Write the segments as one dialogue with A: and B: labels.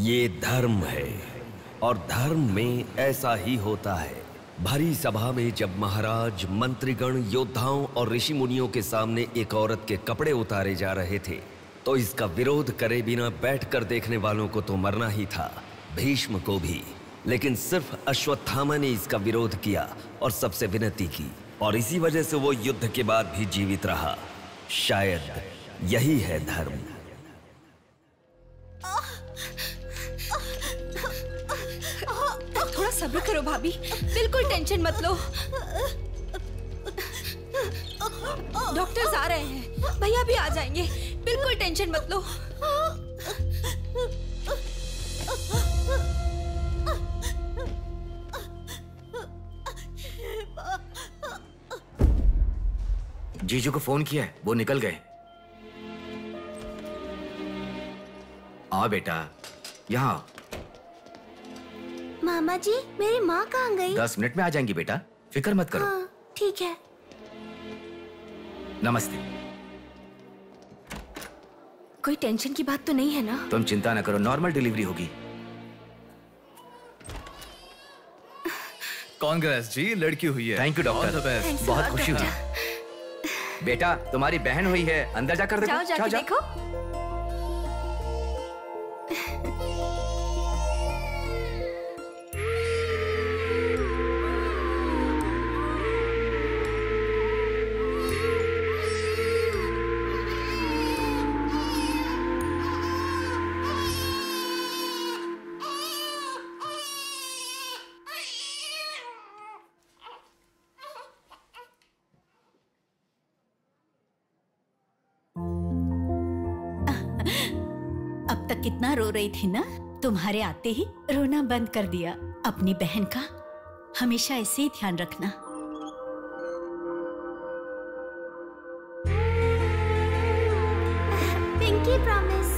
A: ये धर्म है और धर्म में ऐसा ही होता है। भरी सभा में जब महाराज, मंत्रीगण, योद्धाओं और ऋषि मुनियों के सामने एक औरत के कपड़े उतारे जा रहे थे तो इसका विरोध करे बिना बैठकर देखने वालों को तो मरना ही था, भीष्म को भी। लेकिन सिर्फ अश्वत्थामा ने इसका विरोध किया और सबसे विनती की, और इसी वजह से वो युद्ध के बाद भी जीवित रहा। शायद यही है धर्म।
B: थोड़ा सब्र करो भाभी, बिल्कुल टेंशन मत लो। डॉक्टर्स आ रहे हैं, भैया भी आ जाएंगे, बिल्कुल टेंशन मत लो।
C: जीजू को फोन किया है, वो निकल गए। आओ बेटा, यहाँ आओ।
D: मामा जी, मेरी माँ कहाँ गई?
C: 10 मिनट में आ जाएंगी बेटा, फिक्र मत करो।
D: हाँ, ठीक है।
C: नमस्ते।
B: कोई टेंशन की बात तो नहीं है ना?
C: तुम चिंता न करो, नॉर्मल डिलीवरी होगी।
E: कांग्रेस जी, लड़की हुई है।
C: थैंक यू डॉक्टर, बहुत खुशी हुई। बेटा, तुम्हारी बहन हुई है, अंदर जाकर देखो।
B: जाओ देखो।
F: कितना रो रही थी ना, तुम्हारे आते ही रोना बंद कर दिया। अपनी बहन का हमेशा ऐसे ही ध्यान रखना।
D: Pinky promise.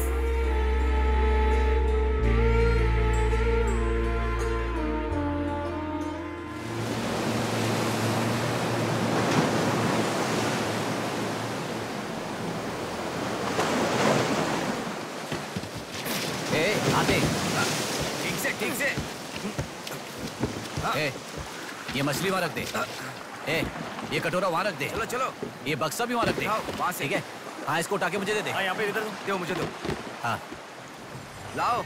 G: ठीक से। ये मछली वहां रख दे। ये कटोरा वहां रख दे।
E: चलो चलो।
G: ये बक्सा भी वहां रख दे।
E: वहां से।
G: ठीक है। हाँ, इसको उठा के मुझे दे दे।
E: हाँ, यहाँ पे इधर दो, मुझे दो।
G: हाँ,
E: लाओ।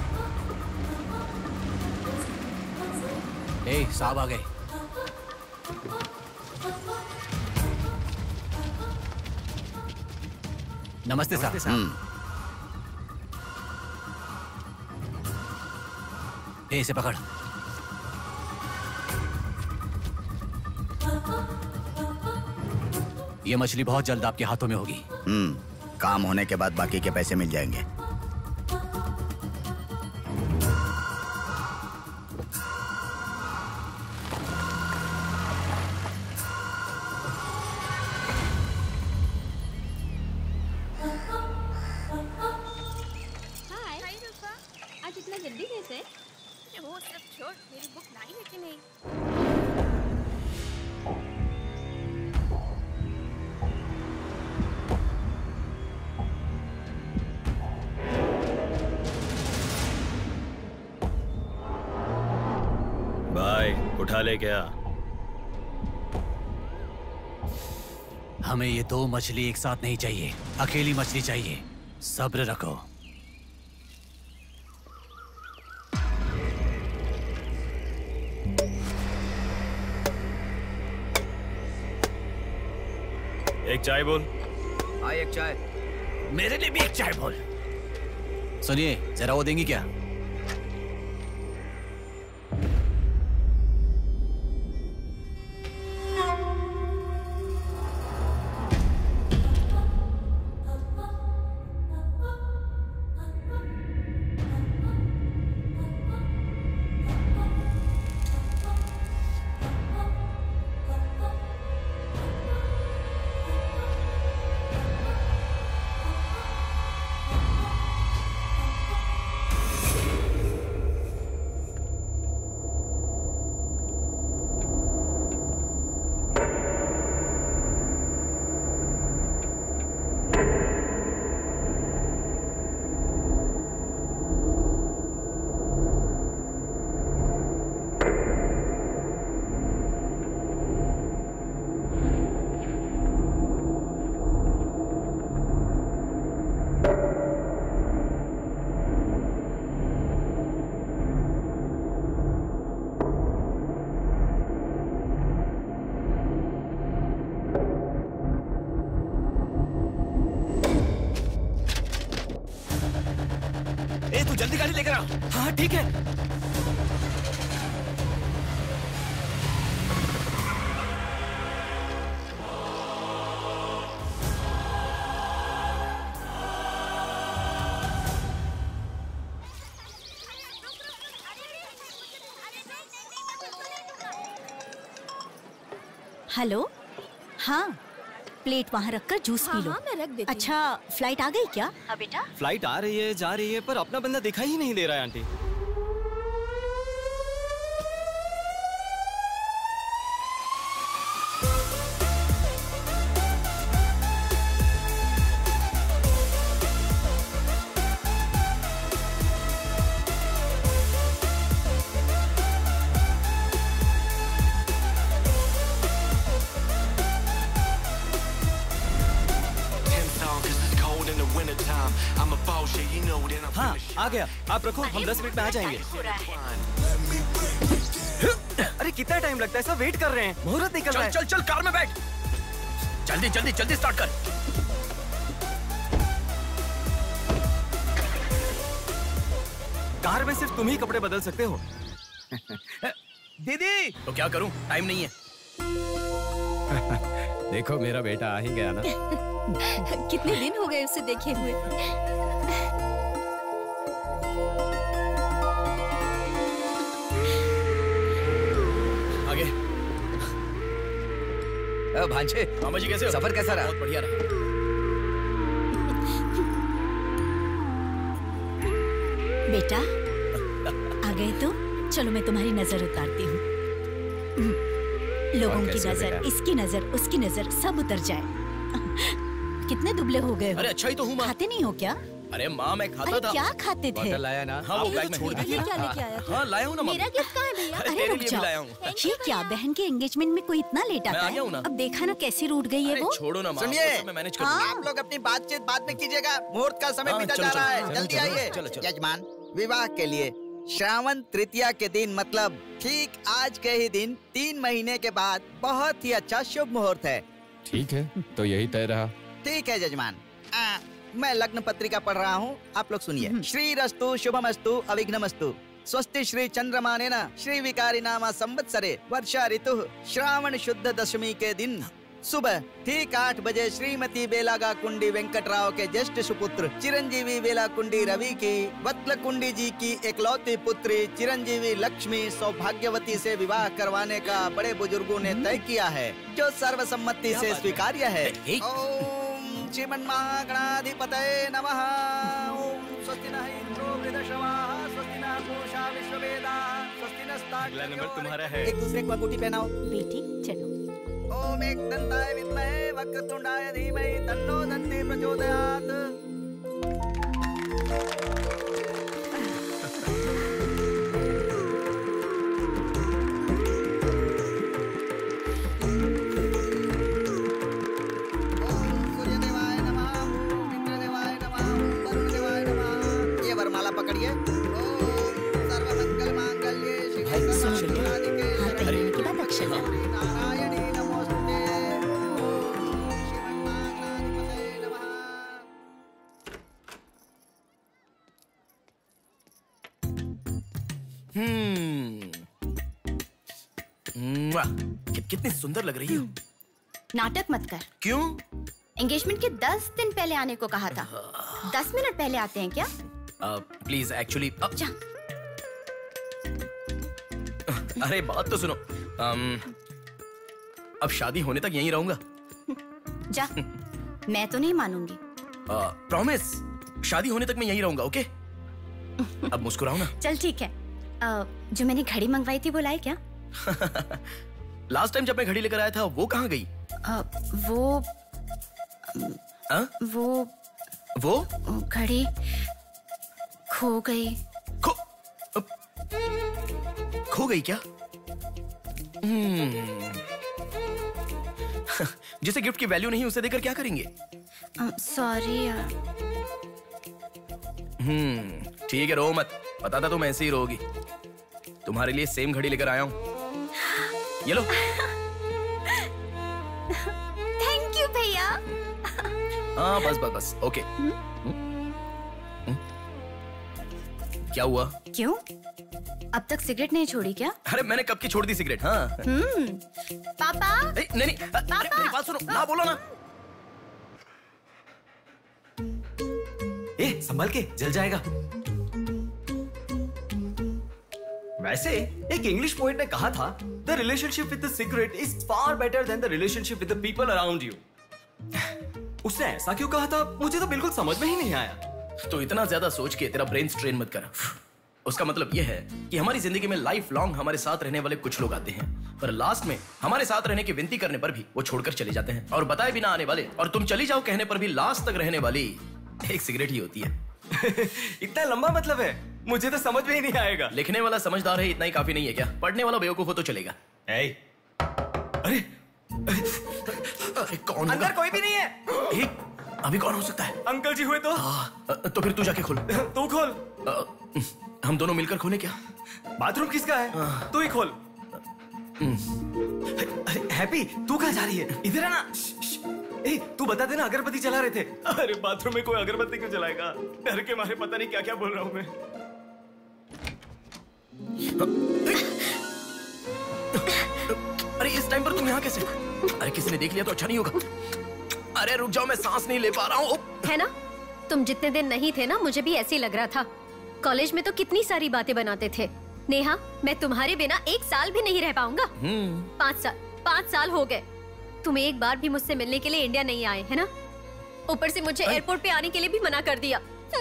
G: साहब आ गए। नमस्ते साहब। इसे पकड़। ये मछली बहुत जल्द आपके हाथों में होगी।
H: काम होने के बाद बाकी के पैसे मिल जाएंगे।
B: आज इतना जल्दी कैसे? वो सब छोड़, मेरी बुक लाई है कि नहीं?
I: भाई उठा ले क्या?
G: हमें ये 2 मछली एक साथ नहीं चाहिए, अकेली मछली चाहिए। सब्र रखो।
I: एक चाय बोल।
C: हाँ, एक चाय।
G: मेरे लिए भी एक चाय बोल। सुनिए, जरा वो देंगी क्या?
C: गाड़ी लेकर आओ।
G: हाँ ठीक है।
F: हेलो, हाँ प्लेट वहाँ रखकर जूस पी लो।
B: हाँ, मैं रख देती हूँ।
F: अच्छा, फ्लाइट आ गई क्या? हाँ बेटा।
G: फ्लाइट आ रही है, जा रही है, पर अपना बंदा दिखाई ही नहीं दे रहा है आंटी। हाँ आ गया, आप रखो, हम 10 मिनट में आ जाएंगे। अरे कितना टाइम लगता है, सब वेट कर रहे हैं, मुहूर्त निकल रहा है।
C: चल चल कार में बैठ, जल्दी जल्दी जल्दी स्टार्ट कर।
G: कार में सिर्फ तुम ही कपड़े बदल सकते हो।
C: दीदी तो क्या करूं, टाइम नहीं है।
G: देखो मेरा बेटा आ ही गया ना।
B: कितने दिन हो गए उसे देखे हुए।
C: आगे।
E: भांजे,
C: मामा जी कैसे हो?
E: सफर कैसा रहा?
C: बहुत बढ़िया रहा।
F: बेटा आ गए तुम, चलो मैं तुम्हारी नजर उतारती हूँ। लोगों की नजर, इसकी नजर, उसकी नजर, सब उतर जाए। कितने दुबले हो गए हो।
C: अरे अच्छा ही तो हूँ माँ।
F: खाते नहीं हो क्या?
C: अरे माँ मैं खाता
F: अरे
C: था।
F: क्या खाते थे?
C: बॉटल लाया ना? हाँ वो बैग में छोड़ दीजिए।
B: क्या लेके आया?
C: हाँ लाया हूँ ना
B: मेरा गिफ्ट कहाँ है भैया?
C: अरे
F: अरे
C: तेरे
F: रुक
C: लिए भी
F: जाओ।
C: लाया हूँ।
F: ये क्या, बहन के एंगेजमेंट में कोई इतना लेट
C: मैं
F: आता
C: आ गया हूँ ना।
F: है? अब देखा ना कैसी रूठ गई है
C: अरे
F: वो।
C: छोड़ो ना माँ,
H: सुनिए,
C: वो सब मैं मैनेज कर
F: हाँ।
C: लूंगा।
H: आप लोग अपनी बातचीत बाद में कीजिएगा, मुहूर्त का समय
C: हाँ,
H: बीता
C: चलो,
H: जा रहा
C: चलो,
H: है।
C: चलो,
H: जल्दी
C: चलो,
H: आइए।
C: चलो, चलो।
H: यजमान, विवाह के लिए श्रावण तृतीया के दिन, मतलब ठीक आज के ही दिन 3 महीने के बाद बहुत ही अच्छा शुभ मुहूर्त है।
J: ठीक है, तो यही तय रहा।
H: ठीक है जजमान। मैं लग्न पत्रिका पढ़ रहा हूँ, आप लोग सुनिए। श्री रस्तु शुभमस्तु अविघ्नमस्तु स्वस्ति श्री चंद्रमानेन श्री विकारी नामा संवत्सरे वर्षा ऋतु श्रावण शुद्ध दशमी के दिन सुबह ठीक 8 बजे श्रीमती बेलागा कुंडी वेंकटराव के ज्येष्ठ सुपुत्र चिरंजीवी बेला कुंडी रवि की वत्ल कुंडी जी की एकलौती पुत्री चिरंजीवी लक्ष्मी सौभाग्यवती से विवाह करवाने का बड़े बुजुर्गों ने तय किया है, जो सर्वसम्मति से स्वीकार्य है। ओम श्रीमन्महागणाधिपतये नमः। ओम स्वस्ति नः इंद्रो वृद्धश्रवाः स्वस्ति नः पूषा विश्ववेदाः स्वस्ति नस्ताक्ष्यो।
G: अगला नंबर तुम्हारा है।
H: एक दूसरे को अंगूठी पहनाओ।
F: बेटी चलो।
H: ओम एकदंताय विद्महे वक्रतुंडाय धीमहि तन्नो दन्ति प्रचोदयात्। ओम सूर्यदेवाय नमः, ओम इंद्रदेवाय नमः, ओम वरुणदेवाय नमः। ये वरमाला पकड़िए। ओम सर्वमंगल मांगल्ये शिवे सर्वाधिके
F: हाथ पहनने के बाद अक्षर डालो।
H: नारायणी नमोस्तुते। ओम श्रीमन्महागणाधिपतये नमः।
C: कितनी सुंदर लग रही हो।
K: नाटक मत कर।
C: क्यों?
K: एंगेजमेंट के 10 दिन पहले आने को कहा था। 10 मिनट पहले आते हैं क्या?
C: प्लीज एक्चुअली
K: जा।
C: अरे बात तो सुनो। अब शादी होने तक यहीं रहूंगा।
K: जा। मैं तो नहीं मानूंगी।
C: प्रॉमिस, शादी होने तक मैं यहीं रहूंगा। ओके? अब मुस्कुराओ ना।
K: चल ठीक है। जो मैंने घड़ी मंगवाई थी वो लाई क्या?
C: लास्ट टाइम जब मैं घड़ी लेकर आया था वो कहाँ गई? वो
K: घड़ी खो गई।
C: खो गई क्या? जिसे गिफ्ट की वैल्यू नहीं उसे देकर क्या करेंगे?
K: सॉरी यार।
C: ठीक है, रो मत। पता था तुम ऐसे ही रोगी। तुम्हारे लिए सेम घड़ी लेकर आया हूँ। ये लो।
K: थैंक यू भैया।
C: हाँ बस बस बस। ओके। क्या हुआ?
K: क्यों? अब तक सिगरेट नहीं छोड़ी क्या?
C: अरे मैंने कब की छोड़ दी सिगरेट। हाँ।
K: पापा।
C: नहीं, अरे मेरी बात सुनो ना, बोलो ना।
L: संभल के, जल जाएगा। वैसे एक इंग्लिश पोएट ने कहा था, the relationship with the cigarette is far better than the relationship with the people around you. उसने ऐसा क्यों कहा था, मुझे तो बिल्कुल समझ में ही नहीं आया।
C: तो इतना ज्यादा सोच के तेरा ब्रेन स्ट्रेन मत कर। उसका मतलब यह है कि हमारी जिंदगी में लाइफ लॉन्ग हमारे साथ रहने वाले कुछ लोग आते हैं, पर लास्ट में हमारे साथ रहने की विनती करने पर भी वो छोड़कर चले जाते हैं, और बताए बिना आने वाले और तुम चली जाओ कहने पर भी लास्ट तक रहने वाली एक सिगरेट ही होती है।
L: इतना लंबा मतलब है, मुझे तो समझ में ही नहीं आएगा।
C: लिखने वाला समझदार है इतना ही काफी नहीं है क्या? पढ़ने वाला बेवकूफ हो तो चलेगा।
L: अरे
C: कौन?
L: अंदर कोई भी नहीं है।
C: अभी कौन हो सकता है?
L: अंकल जी हुए तो?
C: तो फिर तू जाके खोल।
L: तू खोल।
C: हम दोनों मिलकर खोले क्या?
L: बाथरूम किसका है? तू ही खोल। हैप्पी, तू कहाँ जा रही है? इधर है ना। तू बता देना, अगरबत्ती जला रहे थे। अरे बाथरूम में कोई अगरबत्ती क्यों जलाएगा? डर के मारे पता नहीं क्या क्या बोल रहा हूँ मैं।
C: अरे इस टाइम पर तुम यहाँ कैसे? अरे किसी ने देख लिया तो अच्छा नहीं होगा। अरे रुक जाओ, मैं सांस नहीं ले पा रहा हूँ।
M: है ना, तुम जितने दिन नहीं थे ना, मुझे भी ऐसे ही लग रहा था। कॉलेज में तो कितनी सारी बातें बनाते थे। नेहा, मैं तुम्हारे बिना 1 साल भी नहीं रह पाऊंगा। 5 साल हो गए, तुम एक बार भी मुझसे मिलने के लिए इंडिया नहीं आए, है ना? ऊपर से मुझे एयरपोर्ट पे आने के लिए भी मना कर दिया।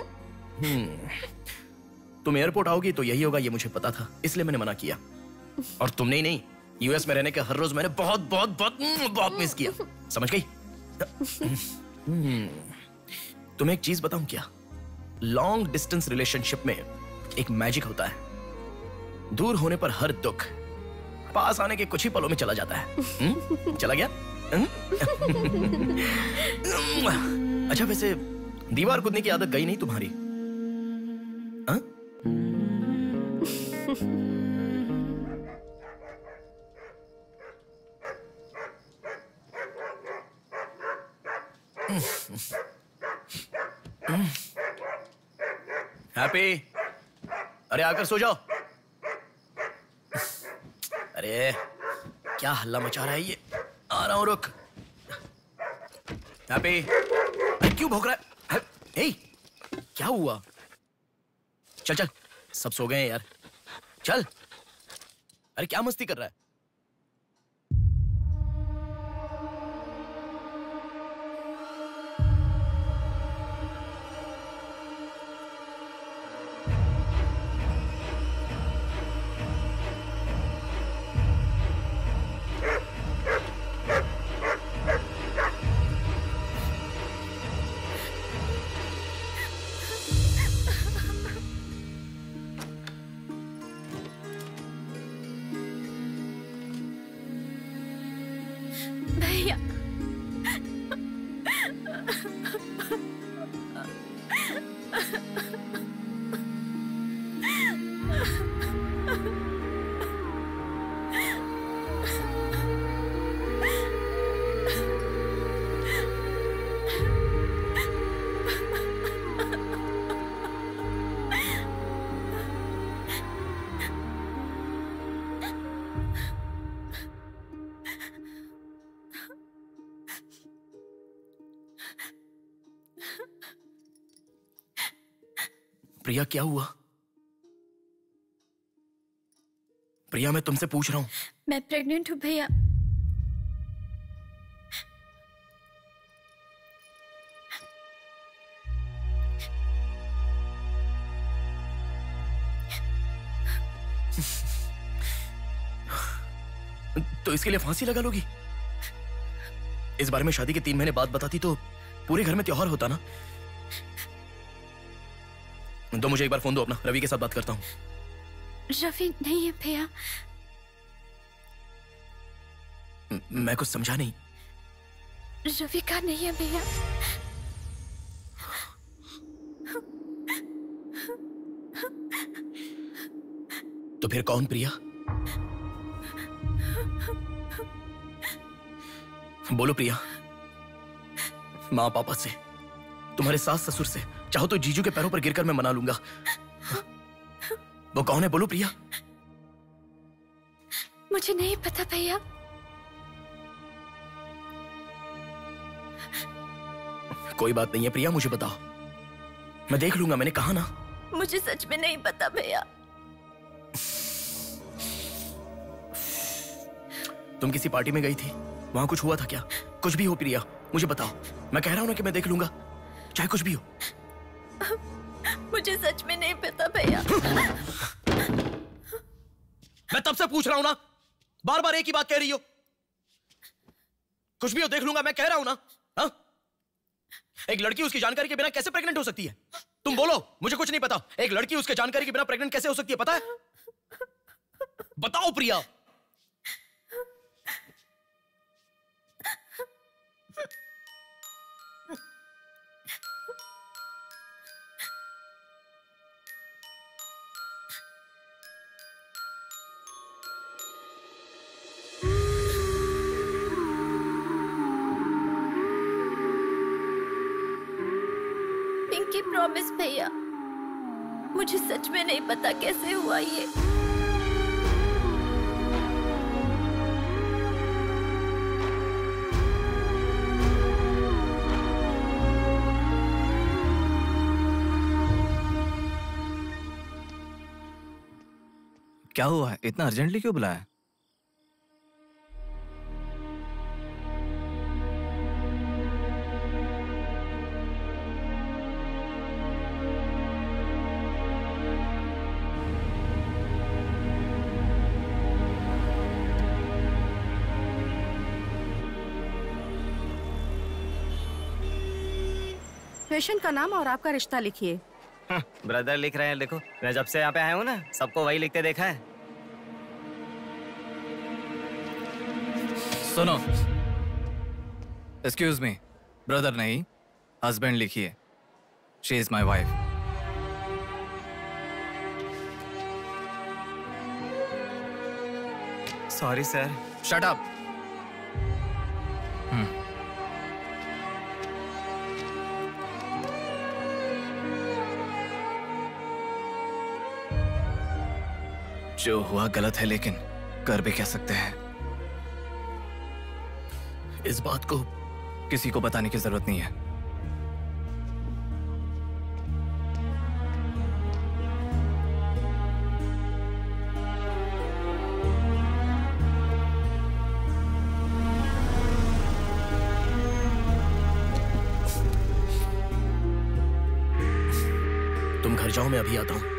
C: तुम एयरपोर्ट आओगी तो यही होगा, ये मुझे पता था, इसलिए मैंने मना किया। और तुमने ही नहीं, यूएस में रहने के हर रोज मैंने बहुत बहुत बहुत बहुत मिस किया, समझ गई? तुम्हें एक चीज बताऊं क्या? लॉन्ग डिस्टेंस रिलेशनशिप में एक मैजिक होता है। दूर होने पर हर दुख पास आने के कुछ ही पलों में चला जाता है। चला गया? अच्छा, वैसे दीवार कूदने की आदत गई नहीं तुम्हारी? हैप्पी, अरे आकर सो जाओ। अरे क्या हल्ला मचा रहा है ये? आ रहा हूं, रुक। हैप्पी, अरे क्यों भौंक रहा है? हे, क्या हुआ? चल चल, सब सो गए हैं यार, चल। अरे क्या मस्ती कर रहा है?
M: भैया,
C: प्रिया, क्या हुआ? प्रिया, मैं तुमसे पूछ रहा हूं।
M: मैं प्रेग्नेंट हूँ भैया।
C: तो इसके लिए फांसी लगा लोगी? इस बारे में शादी के 3 महीने बाद बताती तो पूरे घर में त्योहार होता ना। तो मुझे एक बार फोन दो अपना, रवि के साथ बात करता हूँ।
M: रवि नहीं है भैया।
C: मैं कुछ समझा नहीं।
M: रवि का नहीं है भैया।
C: तो फिर कौन प्रिया? बोलो प्रिया। माँ पापा से, तुम्हारे सास ससुर से, चाहो तो जीजू के पैरों पर गिरकर मैं मना लूंगा। वो कौन है, बोलो प्रिया।
K: मुझे नहीं पता भैया।
C: कोई बात नहीं है प्रिया, मुझे बताओ, मैं देख लूंगा, मैंने कहा ना।
K: मुझे सच में नहीं पता भैया।
C: तुम किसी पार्टी में गई थी, वहां कुछ हुआ था क्या? कुछ भी हो प्रिया, मुझे बताओ। मैं कह रहा हूं ना कि मैं देख लूंगा, चाहे कुछ भी हो।
K: मुझे सच में नहीं पता भैया।
C: मैं तब से पूछ रहा हूं ना, बार बार एक ही बात कह रही हो। कुछ भी हो, देख लूंगा, मैं कह रहा हूं ना। हा? एक लड़की उसकी जानकारी के बिना कैसे प्रेग्नेंट हो सकती है? तुम बोलो, मुझे कुछ नहीं पता। एक लड़की उसके जानकारी के बिना प्रेग्नेंट कैसे हो सकती है, पता है? बताओ प्रिया।
K: पिंकी प्रॉमिस भैया, मुझे सच में नहीं पता कैसे हुआ ये।
E: क्या हुआ है? इतना अर्जेंटली क्यों बुलाया?
N: पेशेंट का नाम और आपका रिश्ता लिखिए।
O: ब्रदर लिख रहे हैं, देखो। मैं जब से यहाँ पे आया हूँ ना, सबको वही लिखते देखा है।
E: सुनो, एक्सक्यूज मी, ब्रदर नहीं, हस्बैंड लिखिए। She is my wife.
O: Sorry sir.
E: Shut up. जो हुआ गलत है, लेकिन कर भी कह सकते हैं।
C: इस बात को
E: किसी को बताने की जरूरत नहीं है।
C: तुम घर जाओ, मैं अभी आता हूं।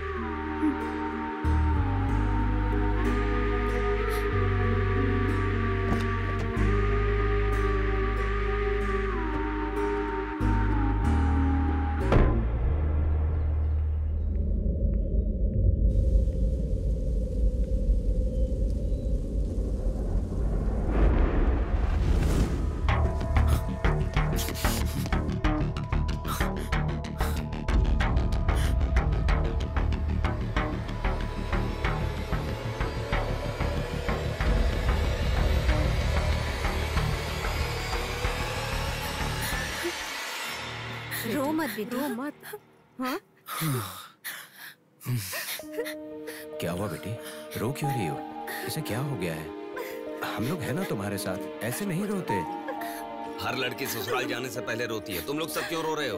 N: रो मत, रो मत। हाँ?
J: क्या हुआ बेटी, रो क्यों रही हो? इसे क्या हो गया है? हम लोग हैं ना तुम्हारे साथ, ऐसे नहीं रोते।
A: हर लड़की ससुराल जाने से पहले रोती है, तुम लोग सब क्यों रो रहे हो?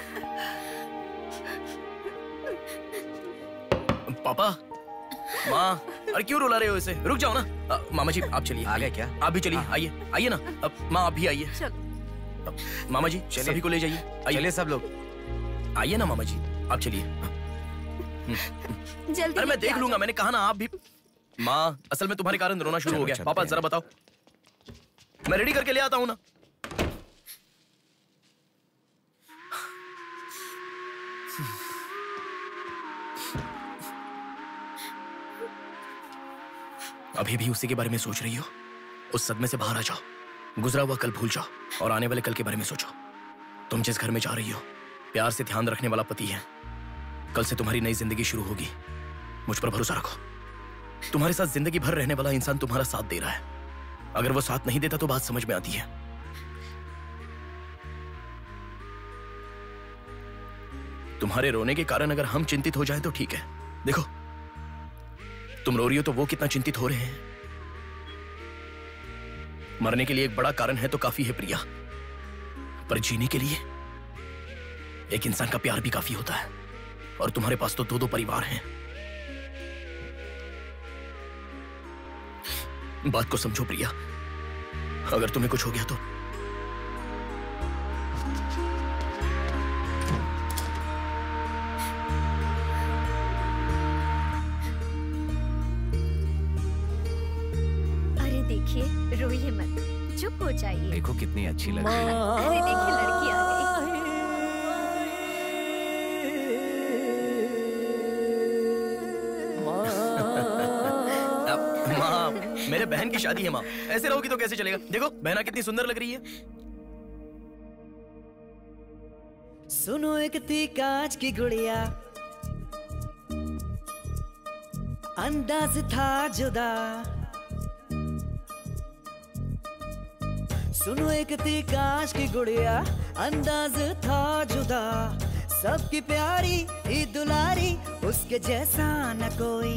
C: पापा, माँ, अरे क्यों रुला रहे हो इसे? रुक जाओ ना। मामा जी आप चलिए।
E: आ गए क्या?
C: आप भी चलिए, आइए आइए ना। माँ आप भी आइए। मामा जी सभी को ले जाइए।
E: चलिए सब लोग,
C: आइए ना मामा जी, आप चलिए।
N: जल्दी।
C: अरे मैं देख लूंगा, मैंने कहा ना। आप भी। माँ, असल में तुम्हारे कारण रोना शुरू हो गया। पापा जरा बताओ, मैं रेडी करके ले आता हूँ ना। अभी भी उसी के बारे में सोच रही हो? उस सदमे से बाहर आ जाओ, गुजरा हुआ कल भूल जाओ और आने वाले कल के बारे में सोचो। तुम जिस घर में जा रही हो, प्यार से ध्यान रखने वाला पति है। कल से तुम्हारी नई जिंदगी शुरू होगी, मुझ पर भरोसा रखो। तुम्हारे साथ जिंदगी भर रहने वाला इंसान तुम्हारा साथ दे रहा है। अगर वो साथ नहीं देता तो बात समझ में आती है। तुम्हारे रोने के कारण अगर हम चिंतित हो जाएं तो ठीक है। देखो, तुम रो रही हो तो वो कितना चिंतित हो रहे हैं। मरने के लिए एक बड़ा कारण है तो काफी है प्रिया, पर जीने के लिए एक इंसान का प्यार भी काफी होता है। और तुम्हारे पास तो 2-2 परिवार हैं। बात को समझो प्रिया, अगर तुम्हें कुछ हो गया तो
M: अरे देखिए, रोइए मत, चुप हो जाइए।
J: देखो कितनी अच्छी लग रही है।
M: अरे देखिए, लड़की आ गई।
C: माँ, मेरे बहन की शादी है माँ, ऐसे रहोगी तो कैसे चलेगा। देखो बहना कितनी सुंदर लग रही है।
P: सुनो एक थी कांच की गुड़िया, अंदाज था जुदा। सुनो एक थी कांच की गुड़िया, अंदाज था जुदा। सबकी प्यारी ही दुलारी, उसके जैसा न कोई।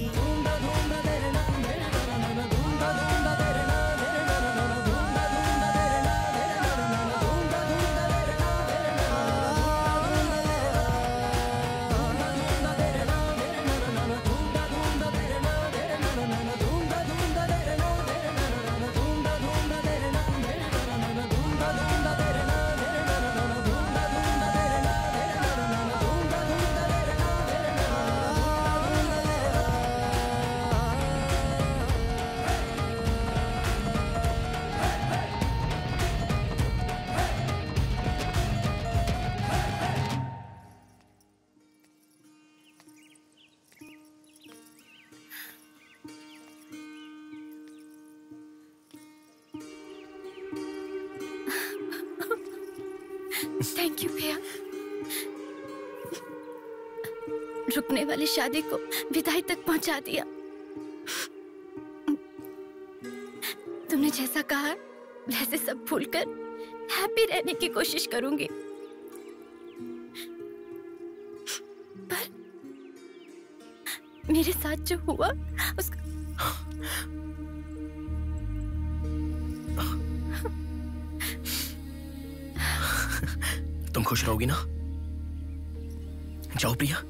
K: थैंक यू भैया, रुकने वाली शादी को विदाई तक पहुंचा दिया। तुमने जैसा कहा वैसे सब भूलकर हैप्पी रहने की कोशिश करूंगी। पर मेरे साथ जो हुआ उसका
C: तुम खुश रहोगी ना? जाओ प्रिया।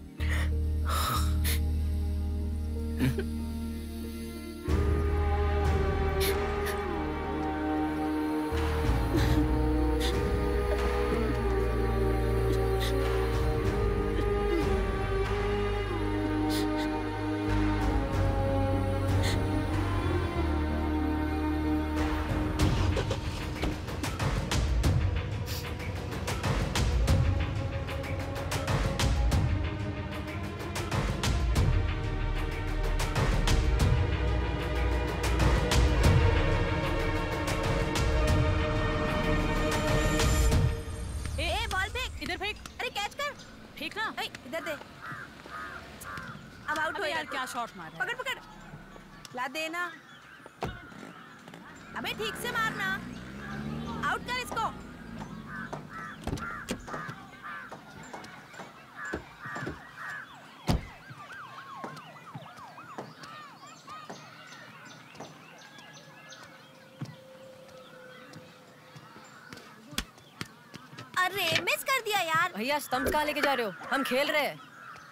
Q: शॉट मार पकड़ पकड़ ला देना। अबे ठीक से मारना, आउट कर इसको।
N: अरे मिस कर दिया यार।
R: भैया स्टंप कहाँ लेके जा रहे हो? हम खेल रहे हैं।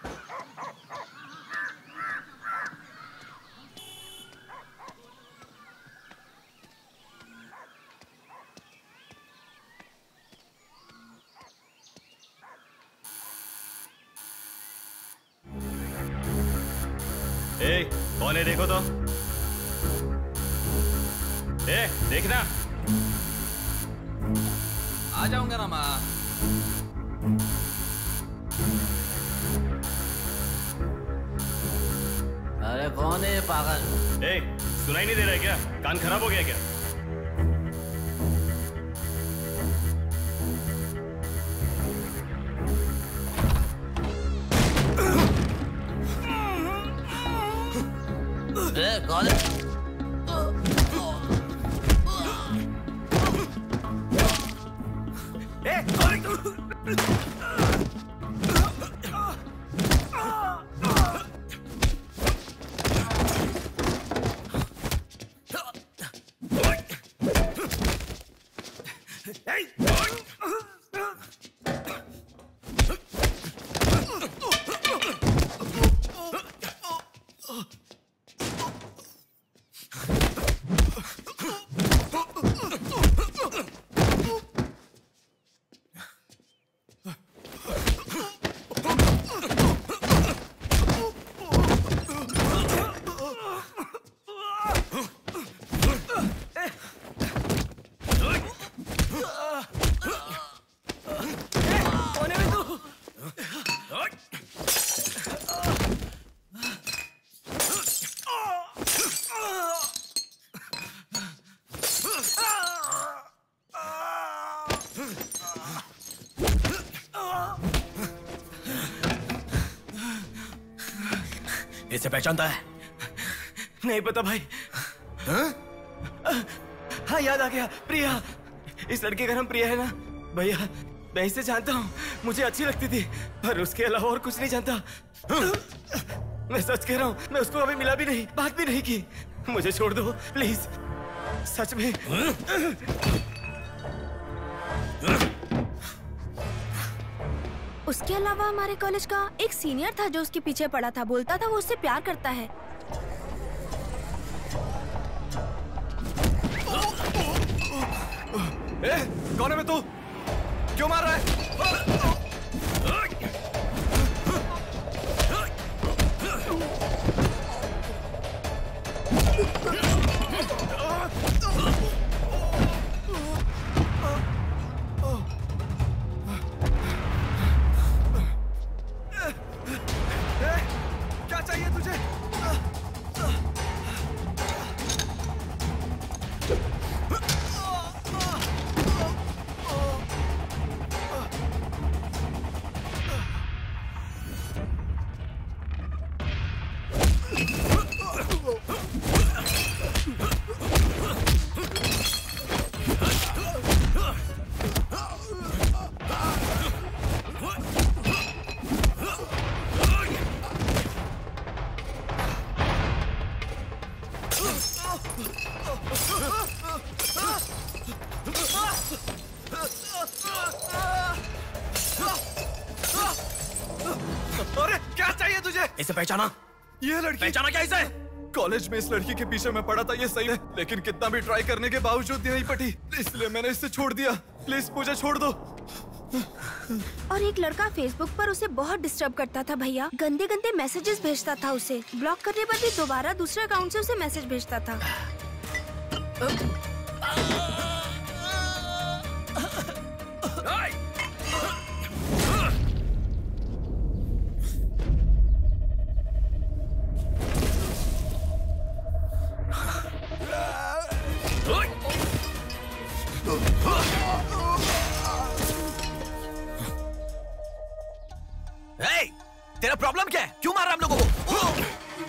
I: कौन है देखो तो। देखना।
E: आ जाऊंगा ना माँ।
O: अरे कौन है ये पागल?
I: सुनाई नहीं दे रहा है क्या? कान खराब हो गया क्या?
O: कौन है?
C: इसे पहचानता है?
L: नहीं पता भाई। हाँ याद आ गया, प्रिया। इस लड़के का नाम प्रिया है ना भैया? मैं इसे जानता हूँ, मुझे अच्छी लगती थी, पर उसके अलावा और कुछ नहीं जानता। मैं सच कह रहा हूँ, मैं उसको अभी मिला भी नहीं, बात भी नहीं की। मुझे छोड़ दो प्लीज, सच में।
Q: उसके अलावा हमारे कॉलेज का एक सीनियर था जो उसके पीछे पड़ा था, बोलता था वो उससे प्यार करता है।
L: कौन है मैं? तू क्यों मार रहा है? क्या चाहिए तुझे? अरे क्या चाहिए तुझे?
C: इसे पहचाना?
L: ये लड़की
C: पहचाना क्या इसे?
L: कॉलेज में इस लड़की के पीछे मैं पड़ा था, ये सही है, लेकिन कितना भी ट्राई करने के बावजूद नहीं पटी, इसलिए मैंने इसे छोड़ दिया। प्लीज मुझे छोड़ दो।
Q: और एक लड़का फेसबुक पर उसे बहुत डिस्टर्ब करता था भैया, गंदे गंदे मैसेजेस भेजता था उसे। ब्लॉक करने पर भी दोबारा दूसरे अकाउंट से उसे मैसेज भेजता था।
C: तेरा प्रॉब्लम क्या है? क्यों मार रहा हम लोगों को?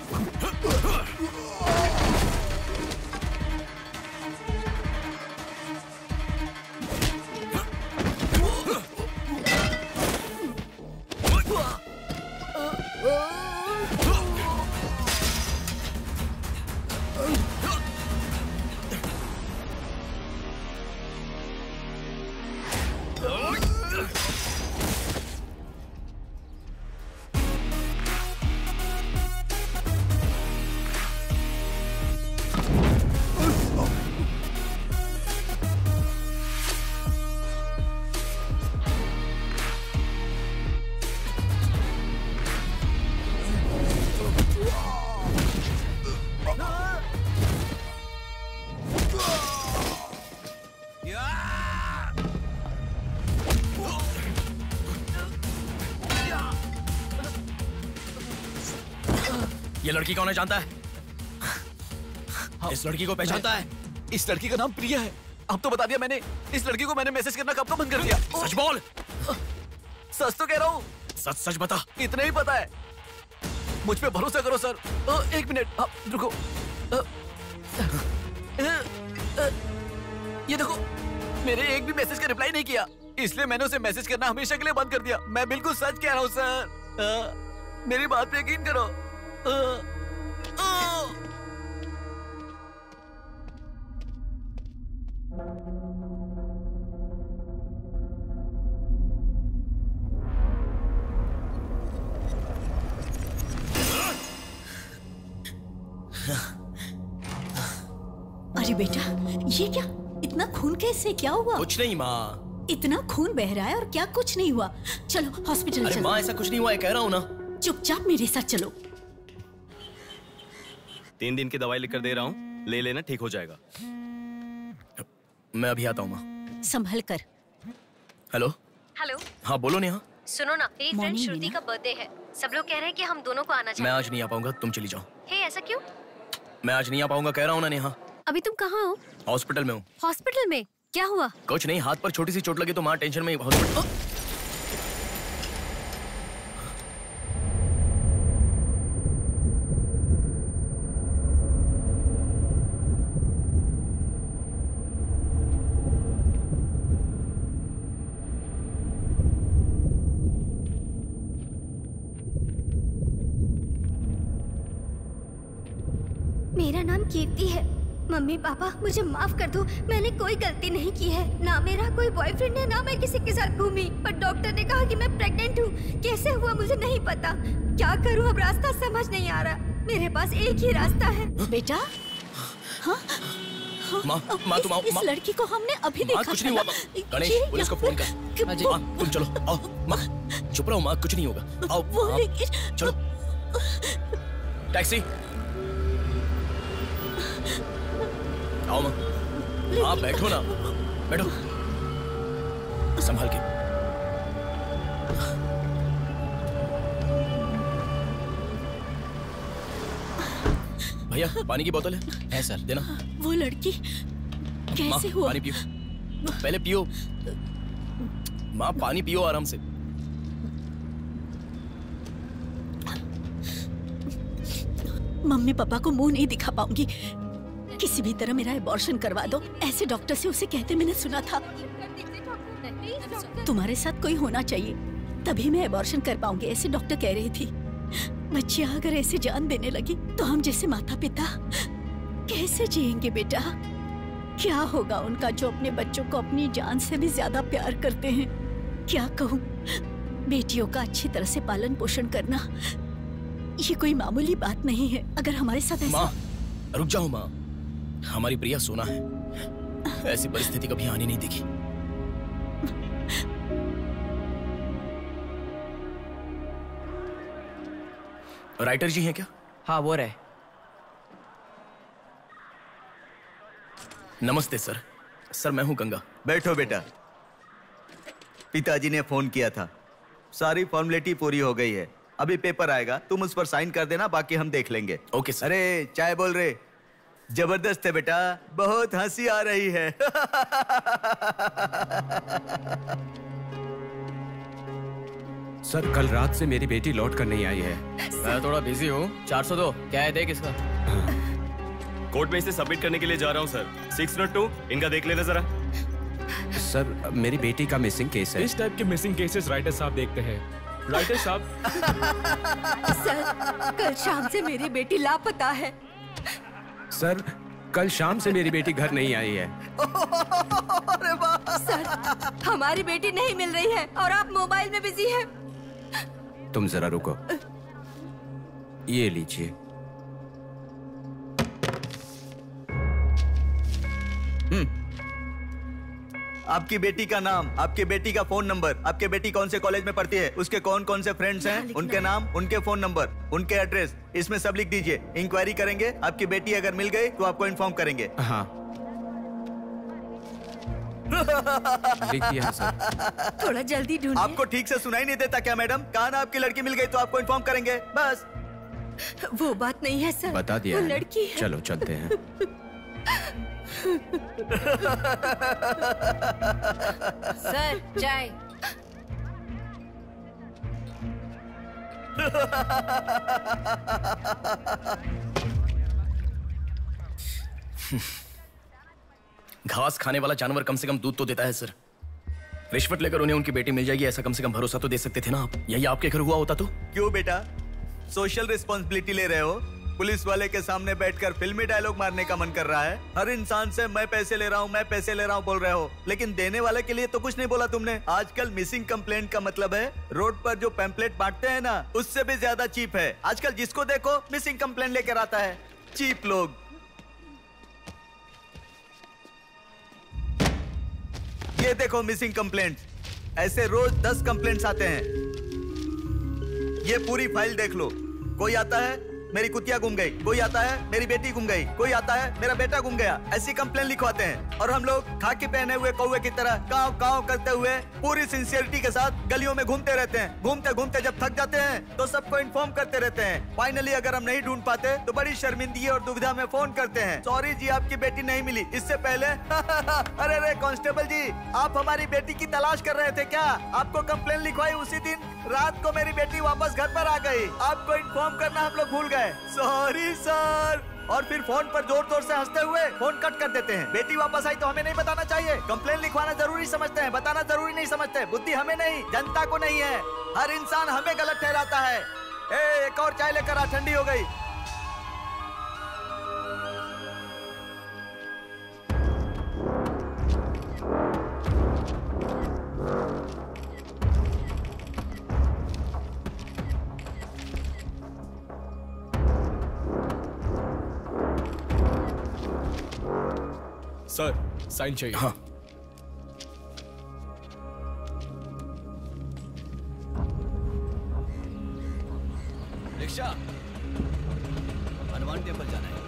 C: ये लड़की कौन है जानता है? इस लड़की को पहचानता है?
L: इस लड़की का नाम प्रिया है। अब तो बता दिया मैंने। इस लड़की को मैंने मैसेज करना कब का बंद कर दिया।
C: सच बोल।
L: सच तो कह रहा हूँ।
C: सच सच बता।
L: इतना ही पता है, मुझ पे भरोसा करो सर। एक मिनट रुको। ये देखो, मेरे एक भी मैसेज का रिप्लाई नहीं किया, इसलिए मैंने उसे मैसेज करना हमेशा के लिए बंद कर दिया। मैं बिल्कुल सच कह रहा हूँ सर, मेरी बात पे यकीन करो।
F: अरे बेटा, ये क्या? इतना खून कैसे? क्या हुआ?
C: कुछ नहीं माँ।
F: इतना खून बह रहा है और क्या कुछ नहीं हुआ? चलो हॉस्पिटल
C: चलो। माँ ऐसा कुछ नहीं हुआ है, कह रहा हूँ ना।
F: चुपचाप मेरे साथ चलो।
I: 3 दिन की दवाई लिखकर दे रहा हूँ, ले लेना, ठीक हो जाएगा।
C: मैं अभी आता हूँ माँ।
F: संभल कर।
C: हेलो।
M: हेलो।
C: हाँ बोलो नेहा।
M: सुनो ना, मेरी फ्रेंड श्रुति का बर्थडे है। सब लोग कह रहे हैं कि हम दोनों को आना चाहिए।
C: मैं आज नहीं आ पाऊंगा, तुम चली जाओ।
M: हे, ऐसा क्यों?
C: मैं आज नहीं आ पाऊंगा, कह रहा हूँ ना नेहा।
M: अभी तुम कहाँ हो?
C: हॉस्पिटल में हूँ।
M: हॉस्पिटल में? क्या हुआ?
C: कुछ नहीं, हाथ पर छोटी सी चोट लगी तो माँ टेंशन में हॉस्पिटल।
Q: मेरा नाम कीर्ति है। मम्मी पापा मुझे माफ कर दो, मैंने कोई गलती नहीं की है। ना मेरा कोई बॉयफ्रेंड है, ना मैं किसी के साथ घूमी। पर डॉक्टर ने कहा कि मैं प्रेग्नेंट हूँ। कैसे हुआ मुझे नहीं पता। क्या करूँ अब, रास्ता समझ नहीं आ रहा। मेरे पास एक ही रास्ता है।
F: बेटा, हाँ?
C: माँ तुम आओ।
F: इस लड़की को हमने अभी देखा।
C: कुछ नहीं हुआ माँ। गणेश, पुलिस को फोन कर। माँ तुम चलो, आओ। माँ चुप रहो माँ, कुछ नहीं होगा। आओ चलो। टैक्सी। आओ माँ। हाँ बैठो ना, बैठो, संभाल के। भैया पानी की बोतल है सर, देना।
F: वो लड़की कैसे हुआ?
C: पानी पियो, पहले पियो माँ, पानी पियो आराम से।
F: मम्मी पापा को मुंह नहीं दिखा पाऊंगी। किसी भी तरह मेरा एबॉर्शन करवा दो, ऐसे डॉक्टर से उसे कहते मैंने सुना था। तुम्हारे साथ कोई होना चाहिए, तभी मैं एबॉर्शन कर पाऊंगी, ऐसे डॉक्टर कह रही थी। बच्चियां अगर ऐसे जान देने लगी तो हम जैसे माता पिता कैसे जिएंगे बेटा? क्या होगा उनका जो अपने बच्चों को अपनी जान से भी ज्यादा प्यार करते हैं? क्या कहूँ, बेटियों का अच्छी तरह से पालन पोषण करना ये कोई मामूली बात नहीं है। अगर हमारे साथ ऐसा...
C: माँ रुक जाओ माँ, हमारी प्रिया सोना है, ऐसी परिस्थिति कभी आने नहीं देखी। राइटर जी हैं क्या?
O: हाँ वो रहे।
C: नमस्ते सर। सर मैं हूं गंगा।
H: बैठो बेटा। पिताजी ने फोन किया था, सारी फॉर्मेलिटी पूरी हो गई है। अभी पेपर आएगा, तुम उस पर साइन कर देना, बाकी हम देख लेंगे।
C: Okay sir.
H: अरे चाय बोल रहे? जबरदस्त है बेटा, बहुत हंसी आ रही है।
J: सर कल रात से मेरी बेटी लौट कर नहीं आई है।
O: मैं थोड़ा बिजी हूँ। 402 क्या है, देख इसका।
I: कोर्ट में इसे सबमिट करने के लिए जा रहा हूँ सर। 602 इनका देख लेना जरा।
J: सर मेरी बेटी का मिसिंग केस है।
S: इस टाइप के मिसिंग केसेस राइटर साहब देखते हैं। राइटर साहब।
B: सर कल शाम से मेरी बेटी लापता है।
J: सर कल शाम से मेरी बेटी घर नहीं आई है।
B: सर हमारी बेटी नहीं मिल रही है और आप मोबाइल में बिजी हैं।
J: तुम जरा रुको, ये लीजिए।
H: आपकी बेटी का नाम, आपकी बेटी का फोन नंबर, आपकी बेटी कौन से कॉलेज में पढ़ती है, उसके कौन कौन से फ्रेंड्स हैं, उनके नाम, उनके फोन नंबर, उनके एड्रेस, इसमें सब लिख दीजिए। इंक्वायरी करेंगे, आपकी बेटी अगर मिल गई तो आपको इन्फॉर्म करेंगे।
J: हाँ लिख दिया सर।
B: थोड़ा जल्दी ढूंढिए।
H: आपको ठीक से सुनाई नहीं देता क्या मैडम? कहा ना आपकी लड़की मिल गई तो आपको इन्फॉर्म करेंगे, बस।
B: वो बात नहीं है सर,
J: बता दिया
B: वो
J: है।
B: लड़की है।
J: चलो चलते हैं।
R: सर चाय।
C: घास खाने वाला जानवर कम से कम दूध तो देता है सर। रिश्वत लेकर उन्हें उनकी बेटी मिल जाएगी, ऐसा कम से कम भरोसा तो दे सकते थे ना आप। यही आपके घर हुआ होता तो?
H: क्यों बेटा, सोशल रिस्पॉन्सिबिलिटी ले रहे हो? पुलिस वाले के सामने बैठकर फिल्मी डायलॉग मारने का मन कर रहा है? हर इंसान से मैं पैसे ले रहा हूँ, मैं पैसे ले रहा हूँ बोल रहे हो, लेकिन देने वाले के लिए तो कुछ नहीं बोला तुमने। आजकल मिसिंग कंप्लेंट का मतलब है रोड पर जो पैम्पलेट बांटते हैं ना, उससे भी ज्यादा चीप है। आजकल जिसको देखो मिसिंग कंप्लेंट लेकर आता है। चीप लोग। ये देखो मिसिंग कंप्लेंट। ऐसे रोज 10 कंप्लेंट्स आते हैं। ये पूरी फाइल देख लो। कोई आता है मेरी कुतिया गुम गई, कोई आता है मेरी बेटी गुम गई, कोई आता है मेरा बेटा गुम गया। ऐसी कंप्लेंट लिखवाते हैं और हम लोग खाकी पहने हुए कौवे की तरह काव काव करते हुए पूरी सिंसियरिटी के साथ गलियों में घूमते रहते हैं। घूमते घूमते जब थक जाते हैं तो सबको इन्फॉर्म करते रहते हैं। फाइनली अगर हम नहीं ढूंढ पाते तो बड़ी शर्मिंदगी और दुविधा में फोन करते हैं, सॉरी जी आपकी बेटी नहीं मिली। इससे पहले अरे रे कांस्टेबल जी, आप हमारी बेटी की तलाश कर रहे थे क्या? आपको कंप्लेंट लिखवाई उसी दिन रात को मेरी बेटी वापस घर पर आ गई। आपको इन्फॉर्म करना हम लोग भूल गए, सॉरी सर। और फिर फोन पर जोर जोर से हंसते हुए फोन कट कर देते हैं। बेटी वापस आई तो हमें नहीं बताना चाहिए। कंप्लेंट लिखवाना जरूरी समझते हैं, बताना जरूरी नहीं समझते। बुद्धि हमें नहीं, जनता को नहीं है। हर इंसान हमें गलत ठहराता है। एक और चाय लेकर आ, ठंडी हो गई।
S: सर साइन चाहिए।
C: हाँ।
G: रिक्शा, हनुमान टेम्पल जाना है।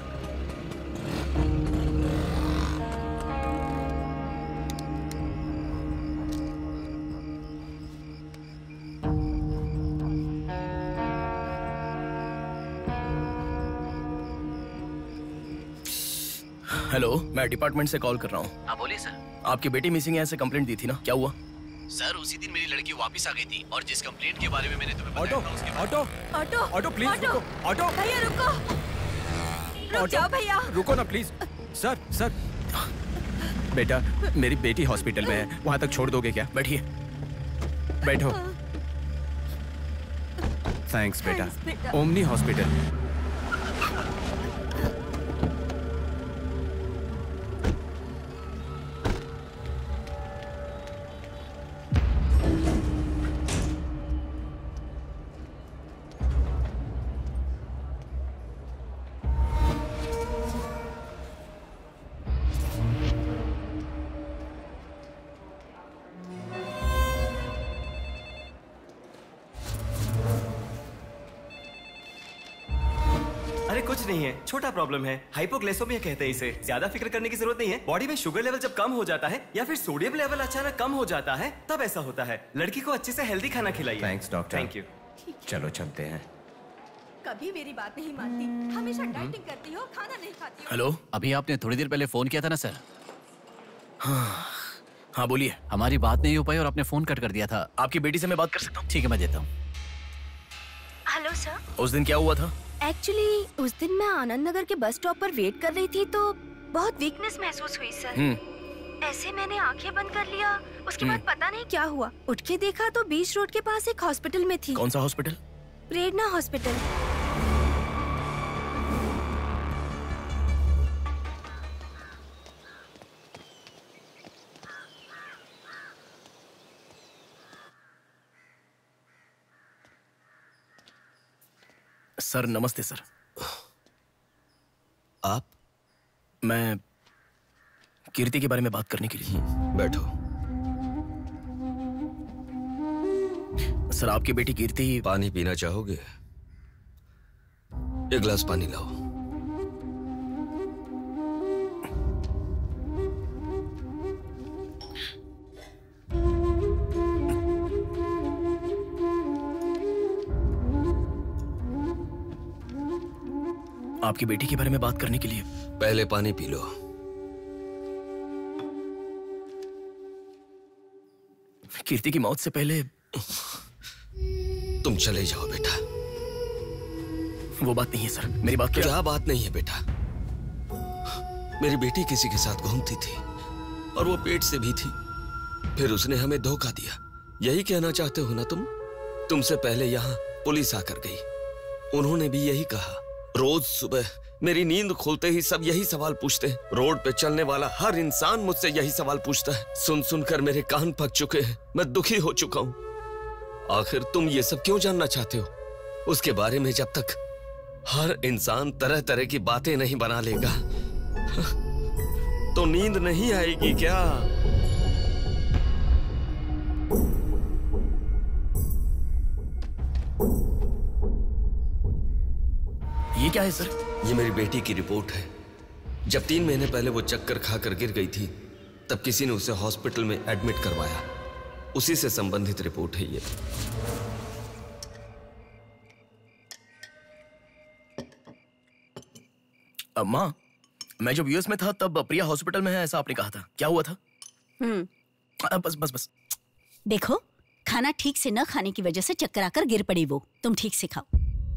C: हेलो, मैं डिपार्टमेंट से कॉल कर रहा हूँ।
G: हाँ बोलिए सर।
C: आपकी बेटी मिसिंग है, ऐसे कंप्लेंट दी थी ना, क्या हुआ?
G: सर उसी दिन मेरी लड़की वापस आ गई थी और जिस कंप्लेंट के बारे में मैंने तुम्हें
S: auto auto
B: auto
S: auto please रुको। ऑटो
B: भैया रुको, रुक जाओ भैया।
L: रुको ना प्लीज। सर सर, बेटा मेरी बेटी हॉस्पिटल में है, वहां तक छोड़ दोगे क्या?
C: बैठिए।
L: बैठो। थैंक्स बेटा। ओमनी हॉस्पिटल। अरे कुछ नहीं है, छोटा प्रॉब्लम है, हाइपोग्लाइसेमिया कहते हैं इसे। ज्यादा फिक्र करने की जरूरत नहीं है। बॉडी में शुगर लेवल जब कम हो जाता है या फिर सोडियम लेवल अचानक कम हो जाता है तब ऐसा होता है। लड़की को अच्छे से हेल्दी खाना खिलाइए।
J: Thanks doctor.
L: Thank you.
J: चलो चलते हैं।
B: कभी मेरी बात नहीं मानती, हमेशा डाइटिंग करती हो, खाना नहीं खाती हो।
G: हेलो, अभी आपने थोड़ी देर पहले फोन किया था ना सर?
C: हाँ बोलिए।
G: हमारी बात नहीं हो पाई और आपने फोन कट कर दिया था।
C: आपकी बेटी से मैं बात कर सकता हूँ?
G: ठीक है, मैं देता हूँ।
Q: Hello sir.
C: उस दिन क्या हुआ था?
Q: एक्चुअली उस दिन मैं आनंद नगर के बस स्टॉप पर वेट कर रही थी तो बहुत वीकनेस महसूस हुई सर। ऐसे मैंने आंखें बंद कर लिया। उसके बाद पता नहीं क्या हुआ, उठ के देखा तो बीच रोड के पास एक हॉस्पिटल में थी।
C: कौन सा हॉस्पिटल?
Q: प्रेरणा हॉस्पिटल।
C: सर नमस्ते सर।
A: आप?
C: मैं कीर्ति के बारे में बात करने के लिए।
A: बैठो।
C: सर आपकी बेटी कीर्ति।
A: पानी पीना चाहोगे? एक गिलास पानी लाओ।
C: आपकी बेटी के बारे में बात करने के लिए।
A: पहले पानी पी लो।
C: कीर्ति की मौत से पहले।
A: तुम चले जाओ बेटा।
C: वो बात नहीं है सर, मेरी बात
A: क्या बात नहीं है बेटा? मेरी बेटी किसी के साथ घूमती थी और वो पेट से भी थी, फिर उसने हमें धोखा दिया। यही कहना चाहते हो ना तुम? तुमसे पहले यहाँ पुलिस आकर गई, उन्होंने भी यही कहा। रोज सुबह मेरी नींद खुलते ही सब यही सवाल पूछते हैं। रोड पे चलने वाला हर इंसान मुझसे यही सवाल पूछता है। सुन सुनकर मेरे कान पक चुके हैं, मैं दुखी हो चुका हूं। आखिर तुम ये सब क्यों जानना चाहते हो? उसके बारे में जब तक हर इंसान तरह तरह की बातें नहीं बना लेगा तो नींद नहीं आएगी क्या?
C: क्या है सर?
A: ये मेरी बेटी की रिपोर्ट है। जब 3 महीने पहले वो चक्कर खाकर गिर गई थी, तब किसी ने उसे हॉस्पिटल में एडमिट करवाया। उसी से संबंधित रिपोर्ट है ये।
C: माँ, मैं जब यूएस में था तब प्रिया हॉस्पिटल में है ऐसा आपने कहा था, क्या हुआ था? बस बस बस।
F: देखो, खाना ठीक से न खाने की वजह से चक्कर आकर गिर पड़ी वो। तुम ठीक से खाओ।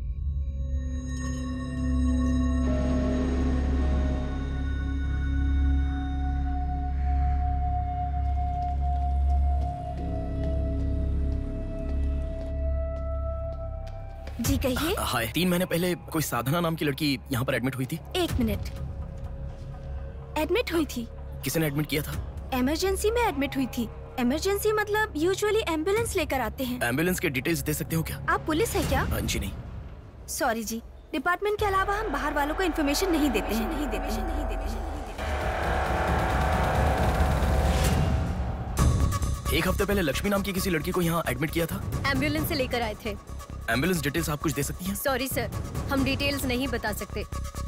B: जी कहिए।
C: हाय, 3 महीने पहले कोई साधना नाम की लड़की यहाँ पर एडमिट हुई थी।
B: 1 मिनट। एडमिट हुई थी?
C: किसने एडमिट किया था?
B: इमरजेंसी में एडमिट हुई थी। इमरजेंसी मतलब यूजुअली एम्बुलेंस लेकर आते हैं।
C: एम्बुलेंस के डिटेल्स दे सकते हो क्या?
B: आप पुलिस है क्या?
C: जी नहीं।
B: सॉरी जी, डिपार्टमेंट के अलावा हम बाहर वालों को इन्फॉर्मेशन नहीं देते हैं।
C: एक हफ्ते पहले लक्ष्मी नाम की किसी लड़की को यहाँ एडमिट किया था।
M: एम्बुलेंस से लेकर आए थे।
C: एम्बुलेंस डिटेल्स आप कुछ दे सकती हैं?
M: सॉरी सर, हम डिटेल्स नहीं बता सकते।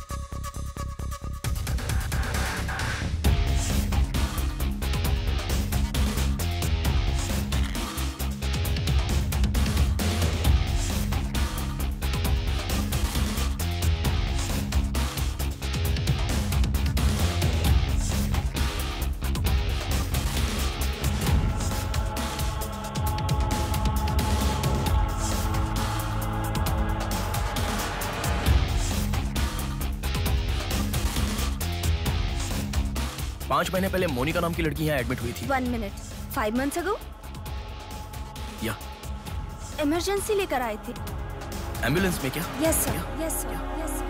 C: पांच महीने पहले मोनिका नाम की लड़की यहाँ एडमिट हुई थी।
B: 1 मिनट। 5 months ago?
C: या
B: इमरजेंसी लेकर आए थे।
C: एम्बुलेंस में क्या?
B: Yes sir, yes sir, yes sir.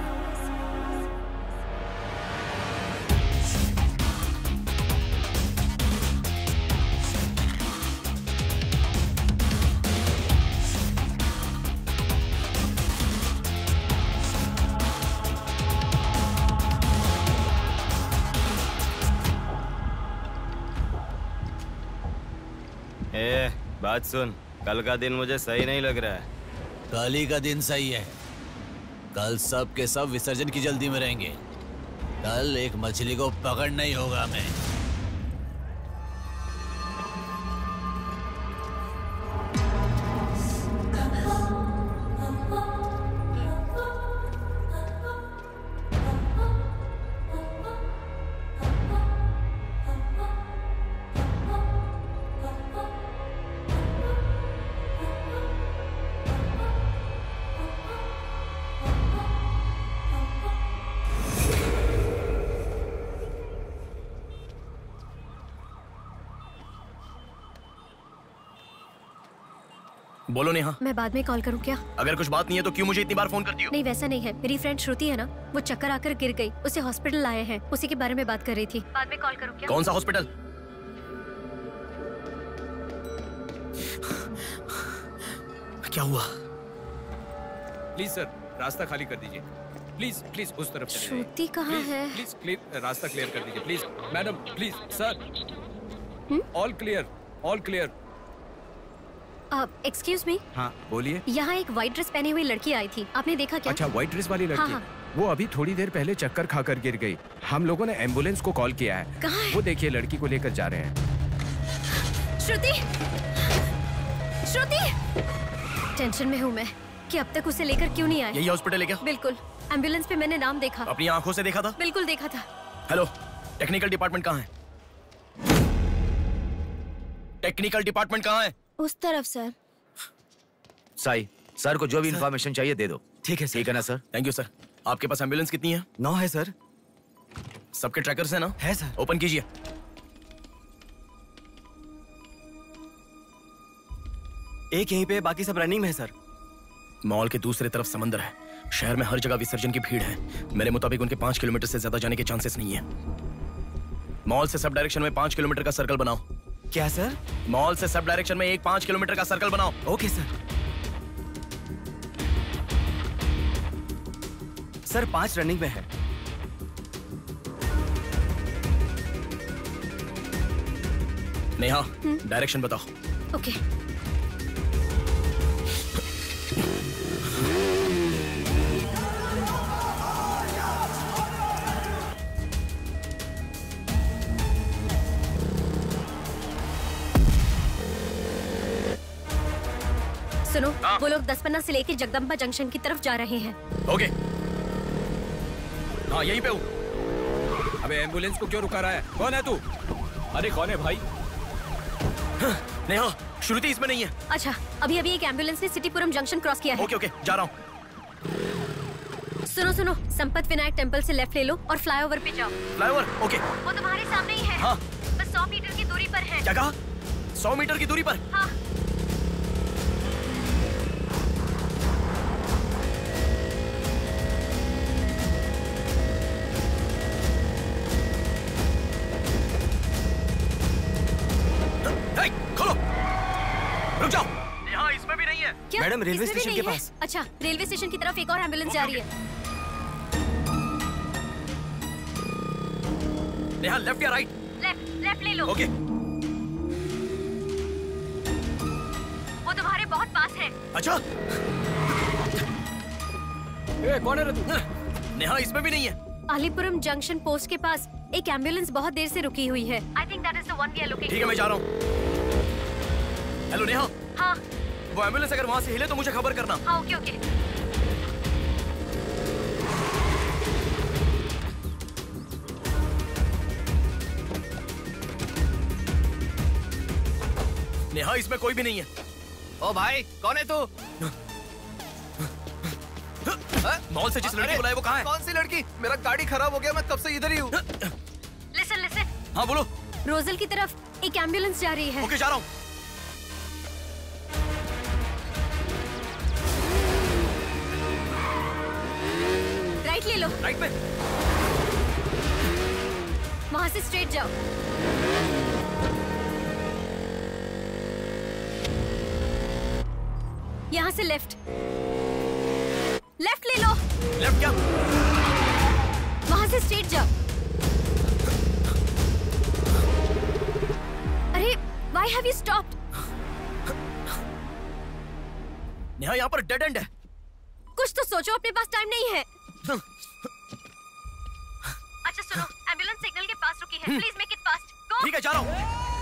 O: बात सुन, कल का दिन मुझे सही नहीं लग रहा है।
G: कल ही का दिन सही है। कल सब के सब विसर्जन की जल्दी में रहेंगे। कल एक मछली को पकड़ना ही होगा हमें।
C: बोलो नेहा।
M: मैं बाद में कॉल करूं क्या?
C: अगर कुछ बात नहीं है तो क्यों मुझे इतनी बार फोन करती हो?
M: नहीं वैसा नहीं है, मेरी फ्रेंड श्रुति है ना, वो चक्कर आकर गिर गई, उसे हॉस्पिटल लाए हैं, उसी के बारे में बात कर रही थी। बाद में कॉल करूं क्या?
C: कौन सा हॉस्पिटल? क्या हुआ?
L: प्लीज सर, रास्ता खाली कर दीजिए। प्लीज प्लीज उस तरफ चले जाइए।
M: श्रुति कहाँ है?
L: प्लीज क्लियर, रास्ता क्लियर कर दीजिए please. Madam please sir, all clear, all clear.
M: Excuse me.
J: हाँ बोलिए।
M: यहाँ एक व्हाइट ड्रेस पहनी हुई लड़की आई थी, आपने देखा क्या?
J: अच्छा, व्हाइट ड्रेस वाली लड़की?
M: हाँ।
J: वो अभी थोड़ी देर पहले चक्कर खाकर गिर गई। हम लोगों ने एम्बुलेंस को कॉल किया है।
M: कहाँ है?
J: वो देखिए, लड़की को लेकर जा रहे हैं।
M: श्रुति, श्रुति! टेंशन में हूँ मैं कि अब तक उसे लेकर क्यों नहीं आए।
C: यही हॉस्पिटल है क्या?
M: बिल्कुल, एम्बुलेंस पे मैंने नाम देखा।
C: अपनी आंखों से देखा था?
M: बिल्कुल देखा था।
C: हेलो, टेक्निकल डिपार्टमेंट कहाँ है? टेक्निकल डिपार्टमेंट कहाँ है?
B: उस तरफ सर।
G: साई, सर को जो भी इंफॉर्मेशन चाहिए दे दो।
C: ठीक है सर।
G: ठीक है ना सर?
C: Thank you sir. आपके पास एम्बुलेंस कितनी है?
G: 9 है सर।
C: सबके ट्रैकर्स है ना?
G: है सर।
C: ओपन कीजिए।
L: एक यहीं पे, बाकी सब रनिंग में है सर।
C: मॉल के दूसरी तरफ समंदर है। शहर में हर जगह विसर्जन की भीड़ है। मेरे मुताबिक उनके 5 किलोमीटर से ज्यादा जाने के चांसेस नहीं है। मॉल से सब डायरेक्शन में 5 किलोमीटर का सर्कल बनाओ।
L: क्या सर?
C: मॉल से सब डायरेक्शन में एक 5 किलोमीटर का सर्कल बनाओ।
L: Okay sir. सर 5 रनिंग में है।
C: नेहा, डायरेक्शन बताओ।
M: ओके। सुनो, वो लोग 10 से लेके जगदम्बा जंक्शन की तरफ जा रहे हैं।
C: ओके। हाँ, यहीं पे हूँ।
J: अबे एम्बुलेंस को क्यों रुका रहा है? कौन है तू?
S: अरे कौन है भाई?
C: नेहा, श्रुति इसमें नहीं है।
M: अच्छा, अभी एक एम्बुलेंस ने सिटीपुरम जंक्शन क्रॉस किया है।
C: ओके, जा रहा हूँ।
M: सुनो, संपत विनायक टेम्पल से लेफ्ट ले लो और फ्लाईओवर पे जाओ।
C: फ्लाईओवर? ओके।
M: वो तुम्हारे सामने ही है।
C: हाँ।
M: बस 100 मीटर की दूरी पर है।
C: क्या कहा? 100 मीटर की दूरी पर?
M: हाँ।
C: खोलो, रुक जाओ। यहाँ इसमें भी नहीं है।
M: क्या?
C: मैडम, रेलवे
M: इसमें भी
C: स्टेशन के
M: नहीं है?
C: पास।
M: अच्छा, रेलवे स्टेशन की तरफ एक और एम्बुलेंस जा रही है।
C: नेहा, लेफ्ट या राइट?
M: लेफ्ट ले लो।
C: ओके।
M: वो तुम्हारे बहुत पास है।
C: अच्छा।
S: कौन है रे तू?
C: नेहा, इसमें भी नहीं है।
M: अलीपुरम जंक्शन पोस्ट के पास एक एम्बुलेंस बहुत देर से रुकी हुई है। I think that is the one we are looking for.
C: ठीक है, मैं जा रहा हूँ। हेलो नेहा।
M: हाँ।
C: वो एम्बुलेंस अगर वहाँ से हिले तो मुझे खबर करना।
M: हाँ, ओके।
C: नेहा, इसमें कोई भी नहीं है।
E: ओ भाई, कौन है तू?
C: मॉल से जिस लड़की बुलाए वो कहाँ है?
E: कौन सी लड़की? मेरा गाड़ी खराब हो गया, मैं कब से इधर ही हूँ।
M: लिसन।
C: हाँ, बोलो।
M: रोजल की तरफ एक एम्बुलेंस जा रही है।
C: ओके, जा रहा हूँ।
M: राइट ले लो।
C: राइट पे?
M: वहाँ से स्ट्रेट जाओ। यहाँ से लेफ्ट ले लो।
C: लेफ्ट क्या?
M: वहाँ से स्ट्रेट जाओ। अरे, why have you stopped?
C: Neha, यहाँ पर डेड एंड है।
M: कुछ तो सोचो, अपने पास टाइम नहीं है। अच्छा सुनो, एम्बुलेंस सिग्नल के पास रुकी है। Please make it fast. Go.
C: ठीक है, जा रहा हूँ।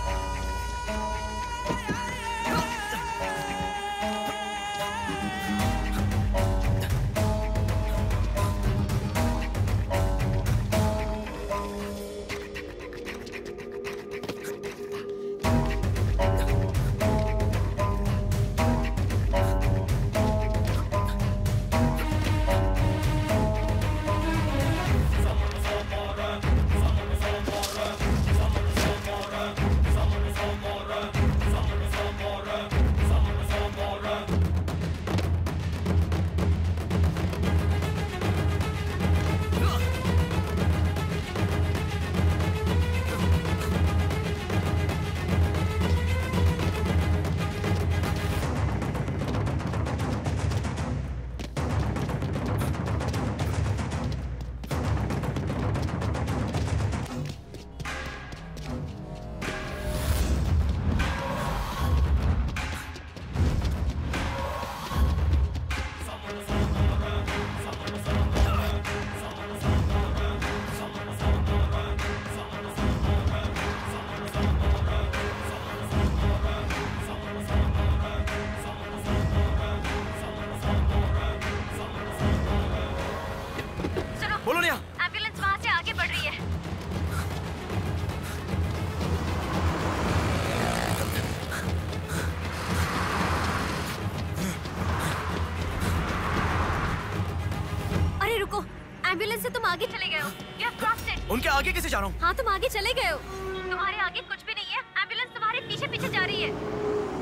M: एम्बुलेंस से तुम आगे चले गए हो। You have crossed it.
C: उनके आगे कैसे जा रहा हूँ?
M: हाँ, तुम आगे चले गए हो। तुम्हारे आगे कुछ भी नहीं है। एम्बुलेंस तुम्हारे पीछे पीछे जा रही है।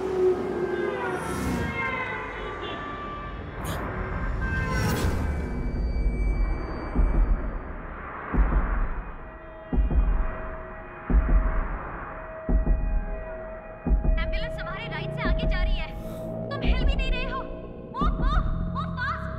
M: एम्बुलेंस तुम्हारे राइट से आगे जा रही है। तुम हिल भी नहीं रहे हो। Move fast.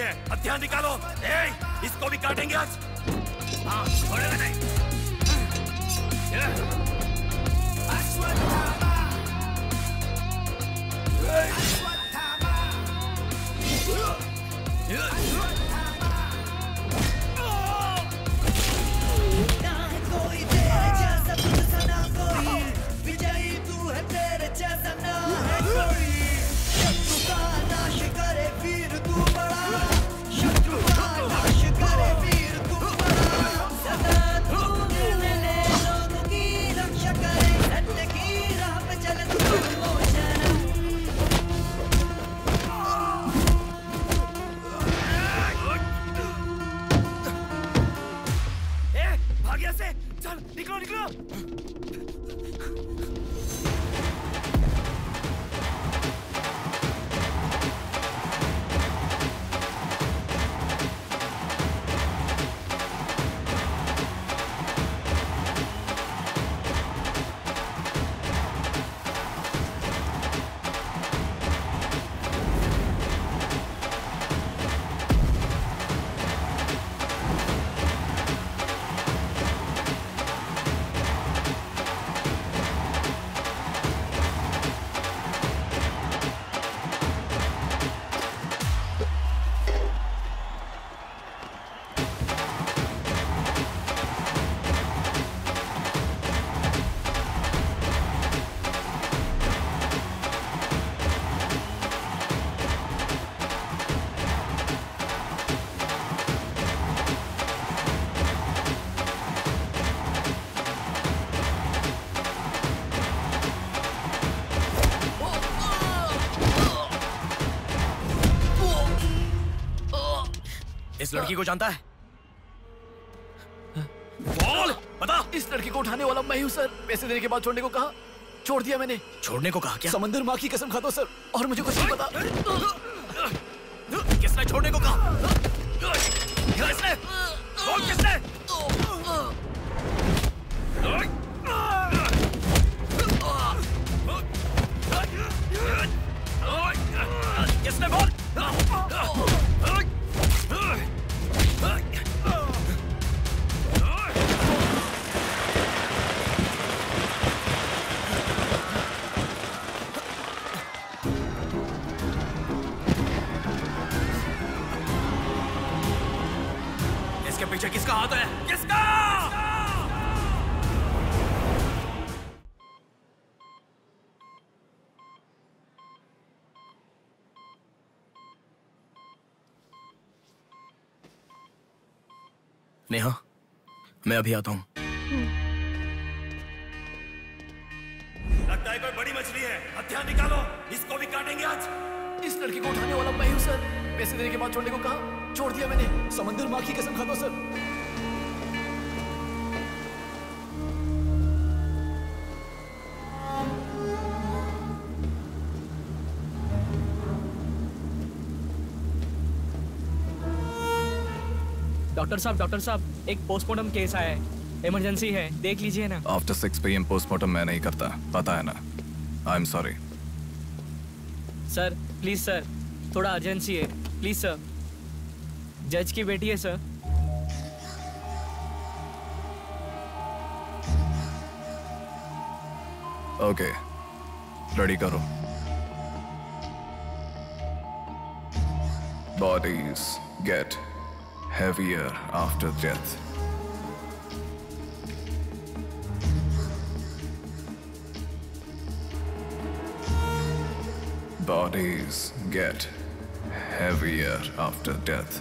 I: है, हथियार निकालो। इसको भी काटेंगे आज। हाँ, छोड़ेगा नहीं।
P: कोई तेरे जैसा तुझसा ना कोई, विजयी तू है तेरे जैसा ना है कोई। शत्रु का नाश करे वीर तू बड़ा, शत्रु का नाश करे वीर तू बड़ा। सदा तू निर्मले लोगों की रक्षा करे, सत्य की राह पे चले तू मोचन।
I: भाग यहाँ से, चल निकलो निकलो।
C: इस लड़की को जानता है?
I: बोल, बता।
C: इस लड़की को उठाने वाला मैं हूँ सर। पैसे देने के बाद छोड़ने को कहा, छोड़ दिया मैंने। छोड़ने को कहा क्या? समंदर माँ की कसम खाता हूँ सर, और मुझे कुछ नहीं पता। किसने छोड़ने को कहा? किसने? बोल किसने? किसने बोल? इसके पीछे किसका हाथ है? किसका? नेहा, मैं अभी आता हूँ।
I: लगता है कोई बड़ी मछली है, हथियार निकालो, इसको भी काटेंगे आज।
C: इस लड़की को उठाने वाला मैं हूँ सर। पैसे देने के बाद छोड़ने को कहा, छोड़ दिया मैंने। समंदर माँ की कसम खाता हूँ सर।
T: डॉक्टर साहब, एक पोस्टमार्टम केस आया है, इमरजेंसी है, देख लीजिए ना।
E: आफ्टर 6 PM पोस्टमार्टम मैं नहीं करता, पता है ना। I am sorry
T: sir, please sir, थोड़ा अर्जेंसी है, प्लीज सर। जज की बेटी है सर।
E: ओके, रेडी करो। Bodies get heavier after death. Bodies get heavier after death.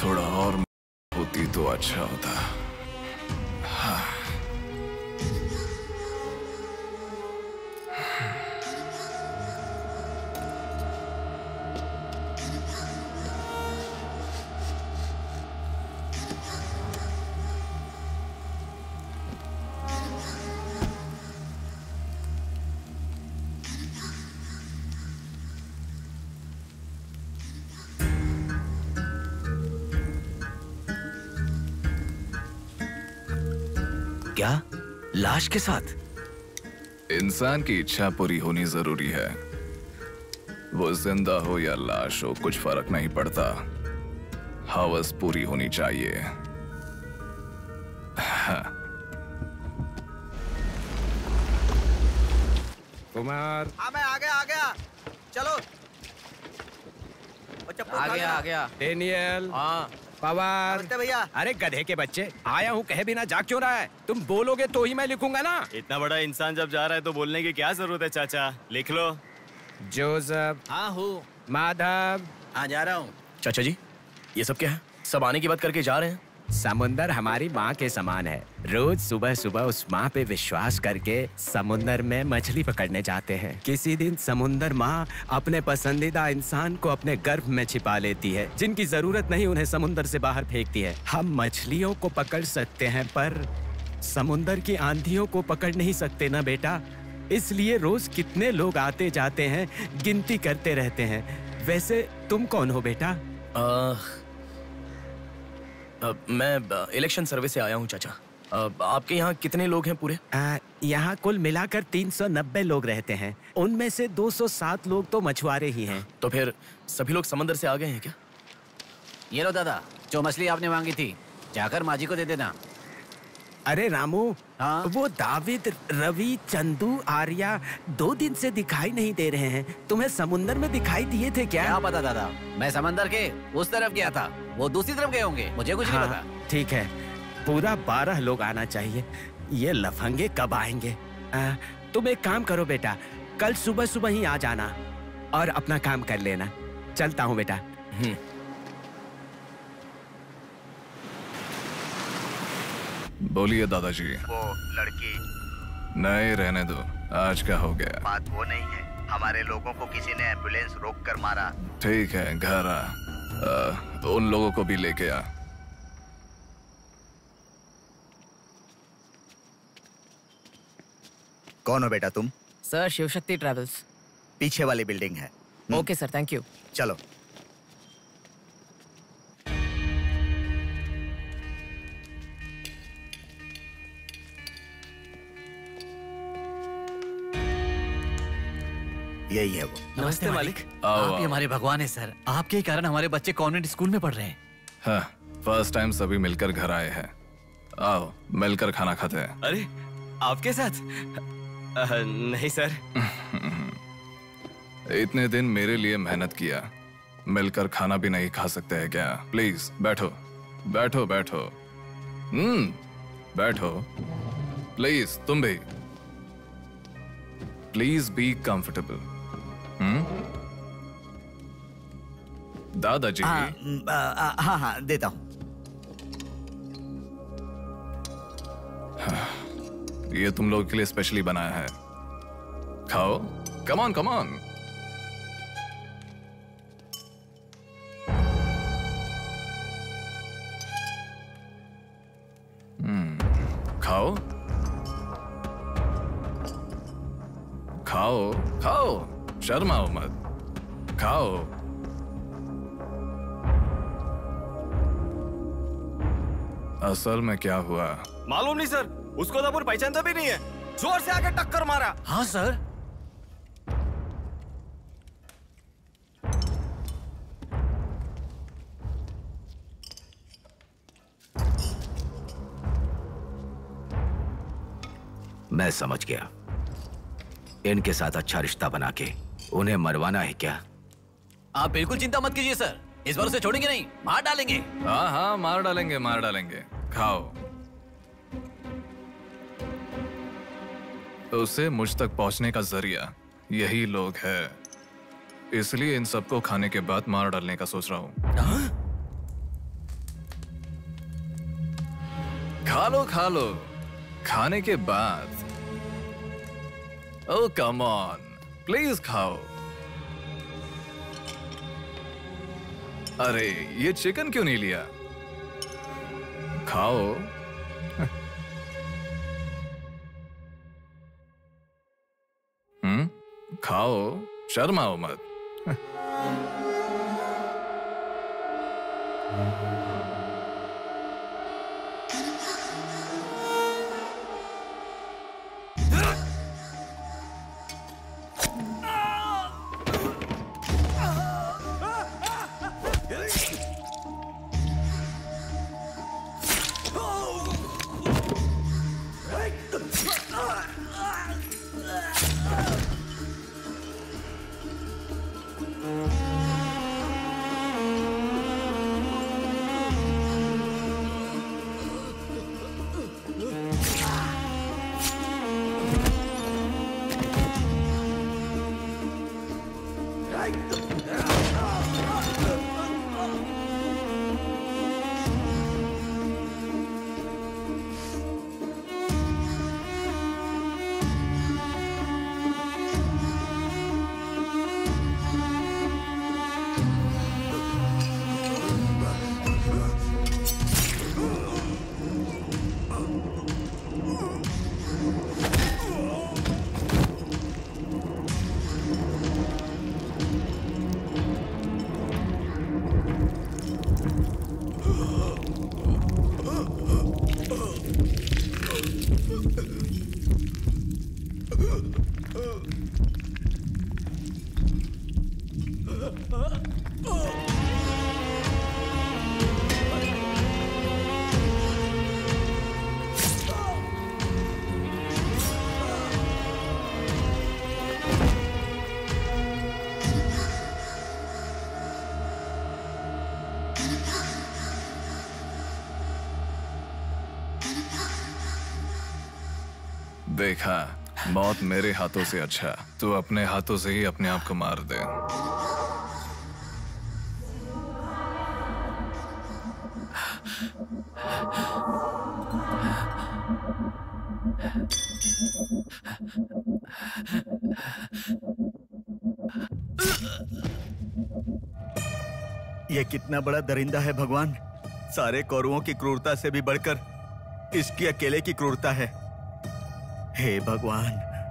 U: थोड़ा और होती तो अच्छा होता। हाँ।
J: क्या? लाश के साथ?
U: इंसान की इच्छा पूरी होनी जरूरी है। वो जिंदा हो या लाश हो, कुछ फर्क नहीं पड़ता। हवस पूरी होनी चाहिए। हाँ।
J: कुमार।
H: हाँ मैं आ गया। चलो।
J: आ गया। डेनियल। हाँ। पवार।
H: भैया।
J: अरे गधे के बच्चे, आया हूँ कहे बिना जाग क्यों रहा है? तुम बोलोगे तो ही मैं लिखूंगा ना।
O: इतना बड़ा इंसान जब जा रहा है तो बोलने की क्या जरूरत है चाचा? लिख लो।
J: जोसेफ।
O: हाँ हूँ।
J: माधव।
O: हाँ जा रहा हूँ।
C: चाचा जी, ये सब क्या है? सब आने की बात करके जा रहे हैं।
J: समुंदर हमारी माँ के समान है। रोज सुबह सुबह उस माँ पे विश्वास करके समुंदर में मछली पकड़ने जाते हैं। किसी दिन समुंदर माँ अपने पसंदीदा इंसान को अपने गर्भ में छिपा लेती है। जिनकी जरूरत नहीं उन्हें समुंदर से बाहर फेंकती है। हम मछलियों को पकड़ सकते हैं पर समुंदर की आंधियों को पकड़ नहीं सकते ना बेटा। इसलिए रोज कितने लोग आते जाते हैं, गिनती करते रहते हैं। वैसे तुम कौन हो बेटा?
C: मैं इलेक्शन सर्वे से आया हूँ चाचा। आपके यहाँ कितने लोग हैं पूरे?
J: यहाँ कुल मिलाकर 390 लोग रहते हैं। उनमें से 207 लोग तो मछुआरे ही हैं।
C: तो फिर सभी लोग समंदर से आ गए हैं क्या?
G: ये लो दादा, जो मछली आपने मांगी थी, जाकर माजी को दे देना।
J: अरे रामू, वो दाविद, रवि, चंदू, आर्या 2 दिन से दिखाई नहीं दे रहे हैं। तुम्हें समुंदर में दिखाई दिए थे क्या?
G: क्या पता दादा, मैं समंदर के उस तरफ गया था, वो दूसरी तरफ गए होंगे, मुझे कुछ नहीं पता।
J: ठीक है, पूरा 12 लोग आना चाहिए। ये लफंगे कब आएंगे? तुम एक काम करो बेटा, कल सुबह सुबह ही आ जाना और अपना काम कर लेना। चलता हूँ बेटा।
U: बोलिए दादाजी।
V: वो लड़की।
U: नहीं, रहने दो। आज का हो गया।
V: बात वो नहीं है, हमारे लोगों को किसी ने एम्बुलेंस रोक कर मारा।
U: ठीक है, घर आ। उन लोगों को भी लेके आ।
V: कौन हो बेटा तुम?
W: Sir, Shivshakti travels.
V: पीछे वाली बिल्डिंग है।
W: Okay sir, thank you.
V: चलो। यही है वो।
G: नमस्ते मालिक। आप ही हमारे भगवान है सर। आपके कारण हमारे बच्चे कॉन्वेंट स्कूल में पढ़ रहे हैं।
U: हाँ, फर्स्ट टाइम सभी मिलकर घर आए हैं। आओ मिलकर खाना खाते हैं।
L: अरे आपके साथ? नहीं सर।
U: इतने दिन मेरे लिए मेहनत किया, मिलकर खाना भी नहीं खा सकते हैं क्या? प्लीज बैठो बैठो बैठो। बैठो प्लीज। तुम भी प्लीज बी कंफर्टेबल। दादाजी।
V: हाँ देता हूँ।
U: ये तुम लोग के लिए स्पेशली बनाया है, खाओ। Come on come on. खाओ खाओ खाओ, शर्माओ मत, खाओ। असल में क्या हुआ
L: मालूम नहीं सर, उसको तो अपन पहचानता भी नहीं है। जोर से आके टक्कर मारा।
G: हाँ सर।
J: मैं समझ गया, इनके साथ अच्छा रिश्ता बना के उन्हें मरवाना है क्या?
G: आप बिल्कुल चिंता मत कीजिए सर, इस बार उसे छोड़ेंगे नहीं, मार डालेंगे।
U: हाँ हाँ, मार डालेंगे मार डालेंगे। खाओ। उसे मुझ तक पहुंचने का जरिया यही लोग है, इसलिए इन सबको खाने के बाद मार डालने का सोच रहा हूं। खा लो खाने के बाद। ओह कम ऑन, प्लीज खाओ। अरे ये चिकन क्यों नहीं लिया? खाओ। खाओ, शर्माओ मत। देखा, मौत मेरे हाथों से अच्छा तू अपने हाथों से ही अपने आप को मार दे।
H: ये कितना बड़ा दरिंदा है भगवान। सारे कौरवों की क्रूरता से भी बढ़कर इसकी अकेले की क्रूरता है। हे भगवान।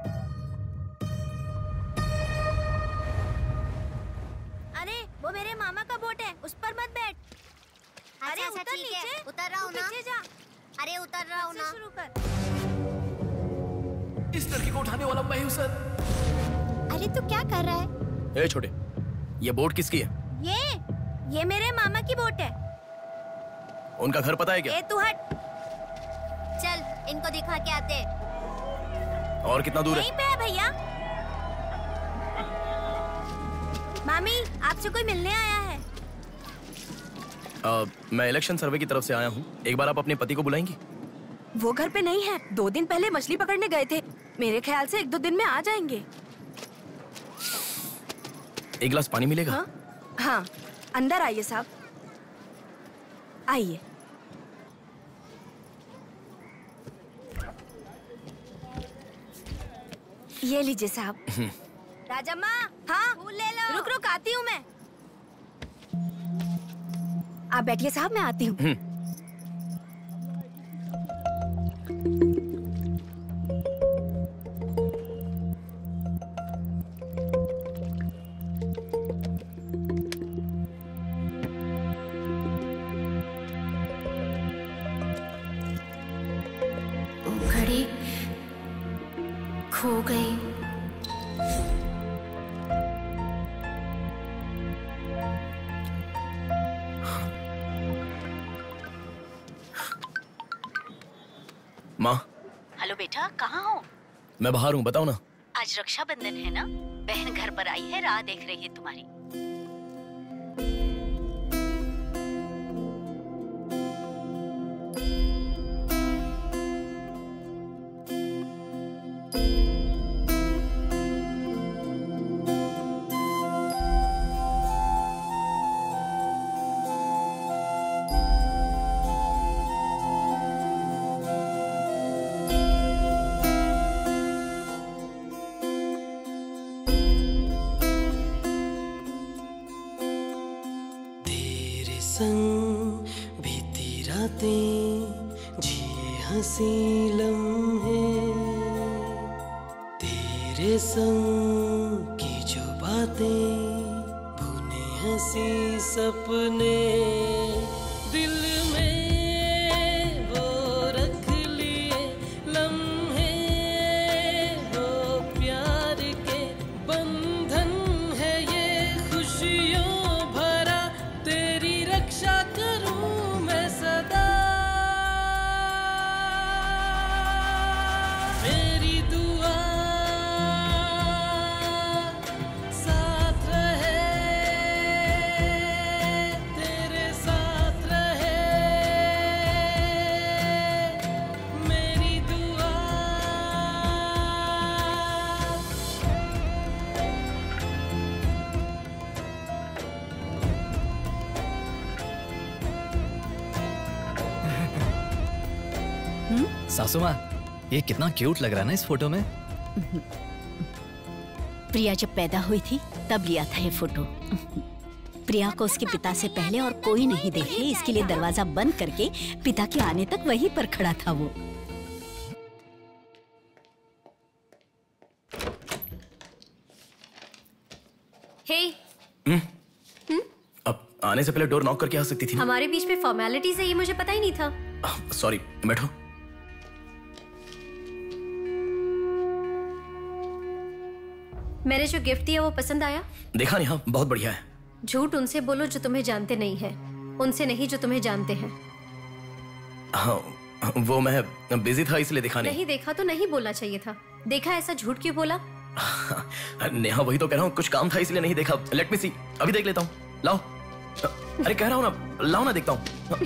Q: अरे वो मेरे मामा का बोट है, उस पर मत बैठ। अरे उतर नीचे, उतर रहा हूँ ना। जा। अरे उतर रहा हूँ ना। शुरू कर।
C: इस लड़की को उठाने वाला मैं हूँ सर।
Q: अरे तू क्या कर रहा है?
C: ए छोटे, ये बोट किसकी है?
Q: ये मेरे मामा की बोट है।
C: उनका घर पता है क्या?
Q: ए तू हट। चल इनको दिखा के आते।
C: और कितना दूर है?
Q: यहीं पे है भैया। मामी आपसे कोई मिलने आया है।
C: मैं इलेक्शन सर्वे की तरफ से आया हूँ। एक बार आप अपने पति को बुलाएंगी?
B: वो घर पे नहीं है, 2 दिन पहले मछली पकड़ने गए थे। मेरे ख्याल से 1-2 दिन में आ जाएंगे।
C: एक गिलास पानी मिलेगा?
B: हाँ, अंदर आइए साहब, आइए। ये लीजिए साहब।
Q: राजम्मा,
B: हाँ
Q: फूल ले लो।
B: रुक रुक आती हूँ मैं। आप बैठिए साहब, मैं आती हूँ।
M: घड़ी खो गई।
C: माँ।
F: हेलो बेटा, कहाँ हो?
C: मैं बाहर हूँ, बताओ ना।
F: आज रक्षाबंधन है ना, बहन घर पर आई है, राह देख रही है तुम्हारी।
D: संग बीती रातें जिए हंसी लम्हे, तेरे संग की जो बातें बुने हंसी सपने, दिल में वो रख लिए लम्हे, वो प्यार के बंधन है ये खुशियों भरा, तेरी रक्षा करूं मैं सदा, मेरी दुआ साथ रहे, तेरे साथ रहे, मेरी दुआ।
E: सासू माँ, ये कितना क्यूट लग रहा है ना इस फोटो में।
F: प्रिया जब पैदा हुई थी तब लिया था ये फोटो। प्रिया को उसके पिता से पहले और कोई नहीं देखे, इसके लिए दरवाजा बंद करके पिता के आने तक वहीं पर खड़ा था वो।
M: हे,
C: अब आने से पहले डोर नॉक करके आ सकती थी ना?
M: हमारे बीच में फॉर्मेलिटीज है, ये मुझे पता ही नहीं था।
C: सॉरी, बैठो।
M: मैंने जो गिफ्ट दिया वो पसंद आया?
C: देखा नहीं? हाँ, बहुत बढ़िया है।
M: झूठ उनसे बोलो जो तुम्हें जानते नहीं है, उनसे नहीं जो तुम्हें जानते हैं।
C: हाँ, वो मैं बिजी था इसलिए देखा नहीं।
M: नहीं देखा तो नहीं बोलना चाहिए था। देखा, ऐसा झूठ क्यों बोला?
C: नेहा, वही तो कह रहा हूँ, कुछ काम था इसलिए नहीं देखा। लेट मी सी, अभी देख लेता हूँ। लाओ। अरे कह रहा हूँ ना, लाओ ना, देखता हूँ।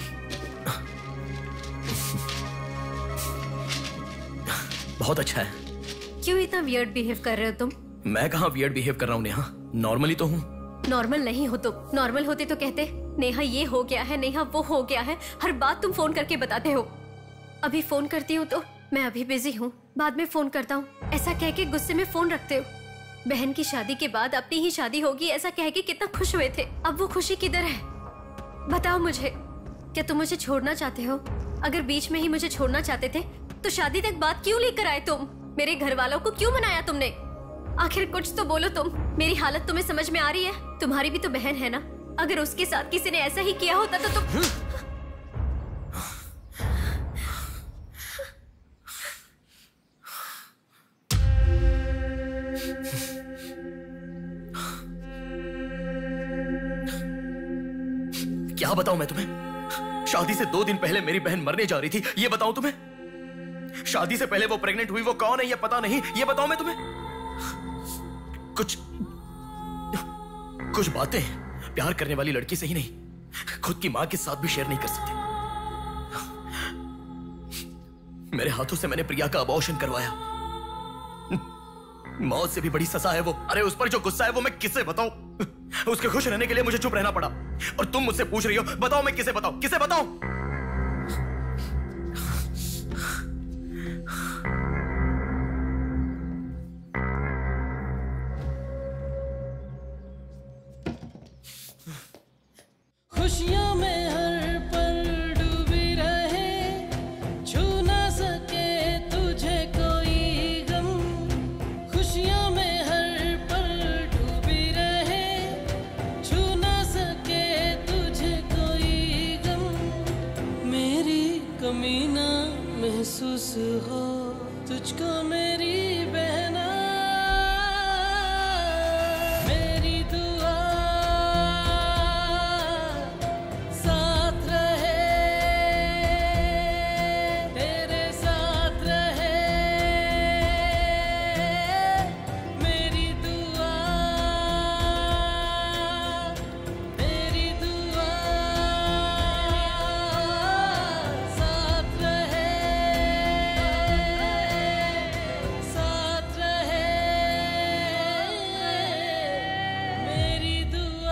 C: बहुत अच्छा है।
M: क्यों इतना वियर्ड बिहेव कर रहे हो तुम?
C: मैं कहाँ वियर्ड बिहेव कर रहा हूँ नेहा, नॉर्मली तो हूँ।
M: नॉर्मल नहीं हो तुम। नॉर्मल होते तो कहते नेहा ये हो गया है, नेहा वो हो गया है। हर बात तुम फोन करके बताते हो। अभी फोन करती हूँ तो मैं अभी बिजी हूँ, बाद में फोन करता हूँ, ऐसा कह के गुस्से में फोन रखते हो। बहन की शादी के बाद अपनी ही शादी होगी ऐसा कह के कितना खुश हुए थे, अब वो खुशी किधर है? बताओ मुझे, क्या तुम मुझे छोड़ना चाहते हो? अगर बीच में ही मुझे छोड़ना चाहते थे तो शादी तक बात क्यों लेकर आए तुम? मेरे घर वालों को क्यों मनाया तुमने? आखिर कुछ तो बोलो तुम। मेरी हालत तुम्हें समझ में आ रही है? तुम्हारी भी तो बहन है ना, अगर उसके साथ किसी ने ऐसा ही किया होता तो तुम।
C: क्या बताऊं मैं तुम्हें? शादी से 2 दिन पहले मेरी बहन मरने जा रही थी, ये बताऊं तुम्हें? शादी से पहले वो प्रेग्नेंट हुई, वो कौन है ये पता नहीं, ये बताऊं मैं तुम्हें? कुछ बातें प्यार करने वाली लड़की से ही नहीं, खुद की मां के साथ भी शेयर नहीं कर सकते। मेरे हाथों से मैंने प्रिया का अबॉर्शन करवाया। मौत से भी बड़ी सजा है वो। अरे उस पर जो गुस्सा है वो मैं किसे बताऊं? उसके खुश रहने के लिए मुझे चुप रहना पड़ा, और तुम मुझसे पूछ रही हो बताओ मैं किसे बताऊं, किसे बताऊं?
D: खुशियों में हर पल डूबी रहे, छू ना सके तुझे कोई गम। खुशियों में हर पल डूबी रहे, छू ना सके तुझे कोई गम। मेरी कमी ना महसूस हो तुझको मेरी बहना, मेरी दुआ साथ रहे, तेरे साथ रहे, मेरी दुआ, मेरी दुआ साथ रहे, साथ रहे, मेरी दुआ।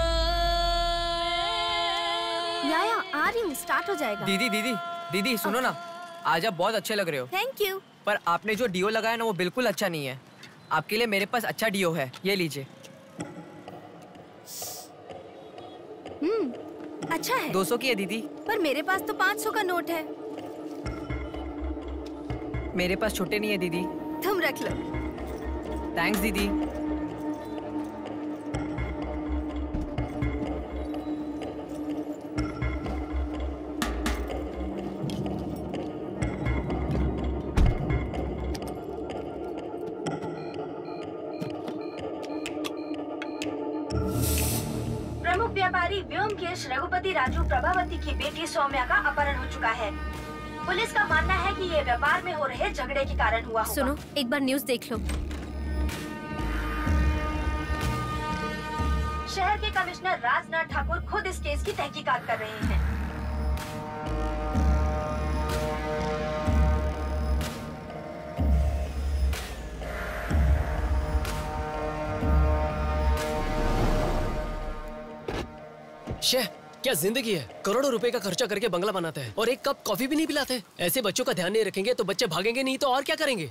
Q: याया आ रही हूँ, स्टार्ट हो जाएगा।
W: दीदी दीदी दीदी सुनो ना, आज आप बहुत अच्छे लग रहे हो।
Q: Thank you.
W: पर आपने जो डियो लगाया ना वो बिल्कुल अच्छा नहीं है। आपके लिए मेरे पास अच्छा डियो है, ये लीजिए।
B: अच्छा है।
W: 200 की है दीदी।
B: पर मेरे पास तो 500 का नोट है।
W: मेरे पास छोटे नहीं है दीदी।
B: तुम रख लो।
W: थैंक्स दीदी।
K: प्रमुख व्यापारी व्योमकेश रघुपति राजू प्रभावती की बेटी सौम्या का अपहरण हो चुका है। पुलिस का मानना है कि ये व्यापार में हो रहे झगड़े के कारण हुआ होगा।
M: सुनो, एक बार न्यूज़ देख लो।
K: शहर के कमिश्नर राजनाथ ठाकुर खुद इस केस की तहकीकात कर रहे हैं।
T: शेह, क्या जिंदगी है। करोड़ों रुपए का खर्चा करके बंगला बनाते हैं और एक कप कॉफी भी नहीं पिलाते। ऐसे बच्चों का ध्यान नहीं रखेंगे तो बच्चे भागेंगे नहीं तो और क्या करेंगे।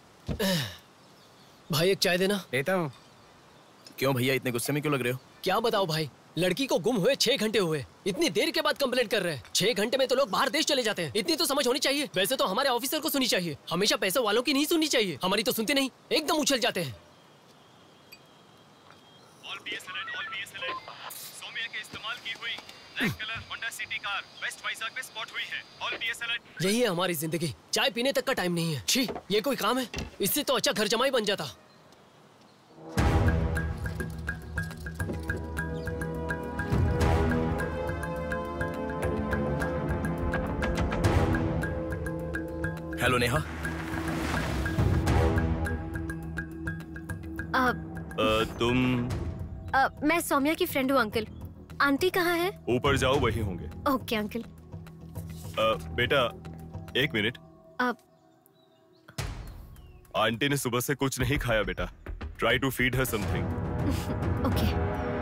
T: भाई एक चाय देना।
C: देता हूँ। क्यों भैया इतने गुस्से में क्यों लग रहे हो?
T: क्या बताओ भाई, लड़की को गुम हुए 6 घंटे हुए, इतनी देर के बाद कंप्लेंट कर रहे हैं। 6 घंटे में तो लोग बाहर देश चले जाते हैं। इतनी तो समझ होनी चाहिए। वैसे तो हमारे ऑफिसर को सुनी चाहिए, हमेशा पैसे वालों की नहीं सुननी चाहिए। हमारी तो सुनते नहीं, एकदम उछल जाते हैं। यही है हमारी जिंदगी। चाय पीने तक का टाइम नहीं है। छी, ये कोई काम है? इससे तो अच्छा घर जमाई बन जाता।
C: हेलो नेहा।
N: तुम?
M: मैं सौम्या की फ्रेंड हूँ अंकल। आंटी कहाँ है?
N: ऊपर जाओ, वही होंगे।
M: Okay uncle.
N: बेटा एक मिनट। आंटी ने सुबह से कुछ नहीं खाया बेटा। Try to feed her something.
M: Okay.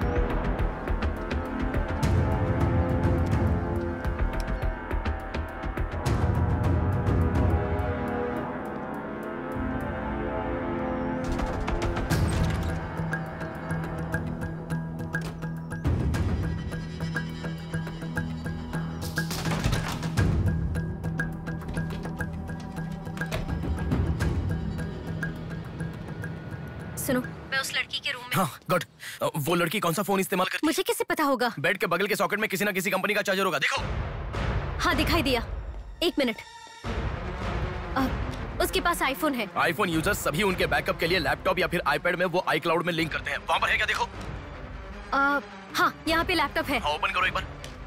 M: सुनो, मैं उस लड़की के रूम में।
C: हाँ गुड। वो लड़की कौन सा फोन इस्तेमाल करती है?
M: मुझे कैसे पता होगा?
C: बेड के बगल के सॉकेट में किसी ना किसी कंपनी का चार्जर होगा, देखो।
M: हाँ दिखाई दिया। 1 मिनट। उसके पास आईफोन है।
C: आईफोन यूजर्स सभी उनके बैकअप के लिए लैपटॉप या फिर आईपैड में वो iCloud में लिंक करते हैं। वहाँ पर है क्या, देखो।
M: हाँ, यहाँ पे लैपटॉप है।
C: हाँ, ओपन करो एक बार।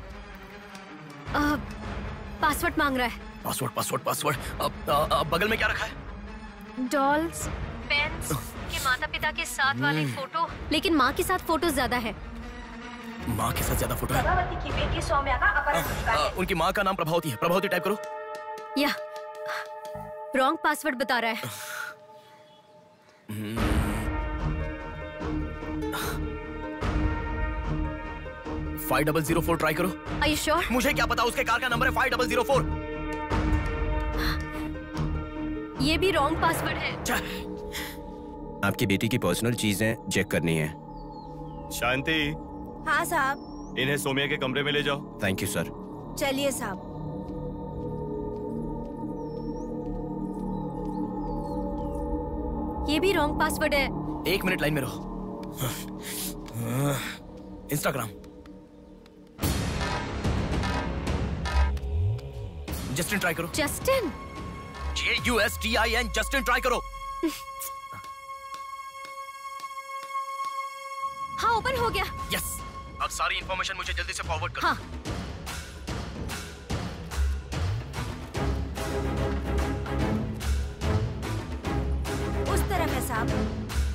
M: पासवर्ड मांग रहा है।
C: पासवर्ड। अब बगल में क्या रखा है?
M: डॉल्स, पेन्स के माता पिता के साथ वाले फोटो, लेकिन माँ के साथ फोटो ज्यादा है।
C: माँ के साथ ज्यादा फोटो है?
K: प्रभावती की बेटी सौम्या का अपहरण हो चुका है।
C: उनकी माँ का नाम प्रभावती है। प्रभावती टाइप करो।
M: या रॉन्ग पासवर्ड बता रहा है।
C: 5004 ट्राई करो।
M: Are you sure?
C: मुझे क्या पता, उसके कार का नंबर है 5004।
M: ये भी रॉन्ग पासवर्ड है।
J: आपकी बेटी की पर्सनल चीजें चेक करनी है।
N: शांति।
B: हाँ साहब।
N: इन्हें सोमिया के कमरे में ले जाओ।
J: Thank you sir.
B: चलिए साहब।
M: ये भी रॉन्ग पासवर्ड है।
C: 1 मिनट लाइन में रहो। इंस्टाग्राम। जस्टिन ट्राई करो।
M: जस्टिन?
C: JUSTIN, जस्टिन ट्राई करो।
M: हाँ, ओपन हो गया।
C: यस। अब सारी इंफॉर्मेशन मुझे जल्दी से फॉरवर्ड करो।
M: हाँ।
B: उस तरफ है साहब।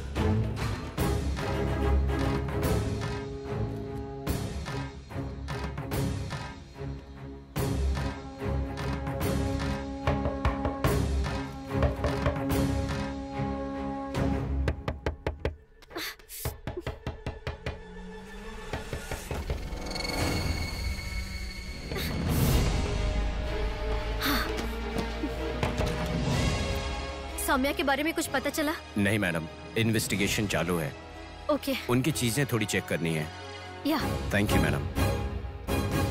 M: सौम्या के बारे में कुछ पता चला?
J: नहीं मैडम, इन्वेस्टिगेशन चालू है।
M: ओके।
J: उनकी चीजें थोड़ी चेक करनी है।
M: या।
J: Thank you madam.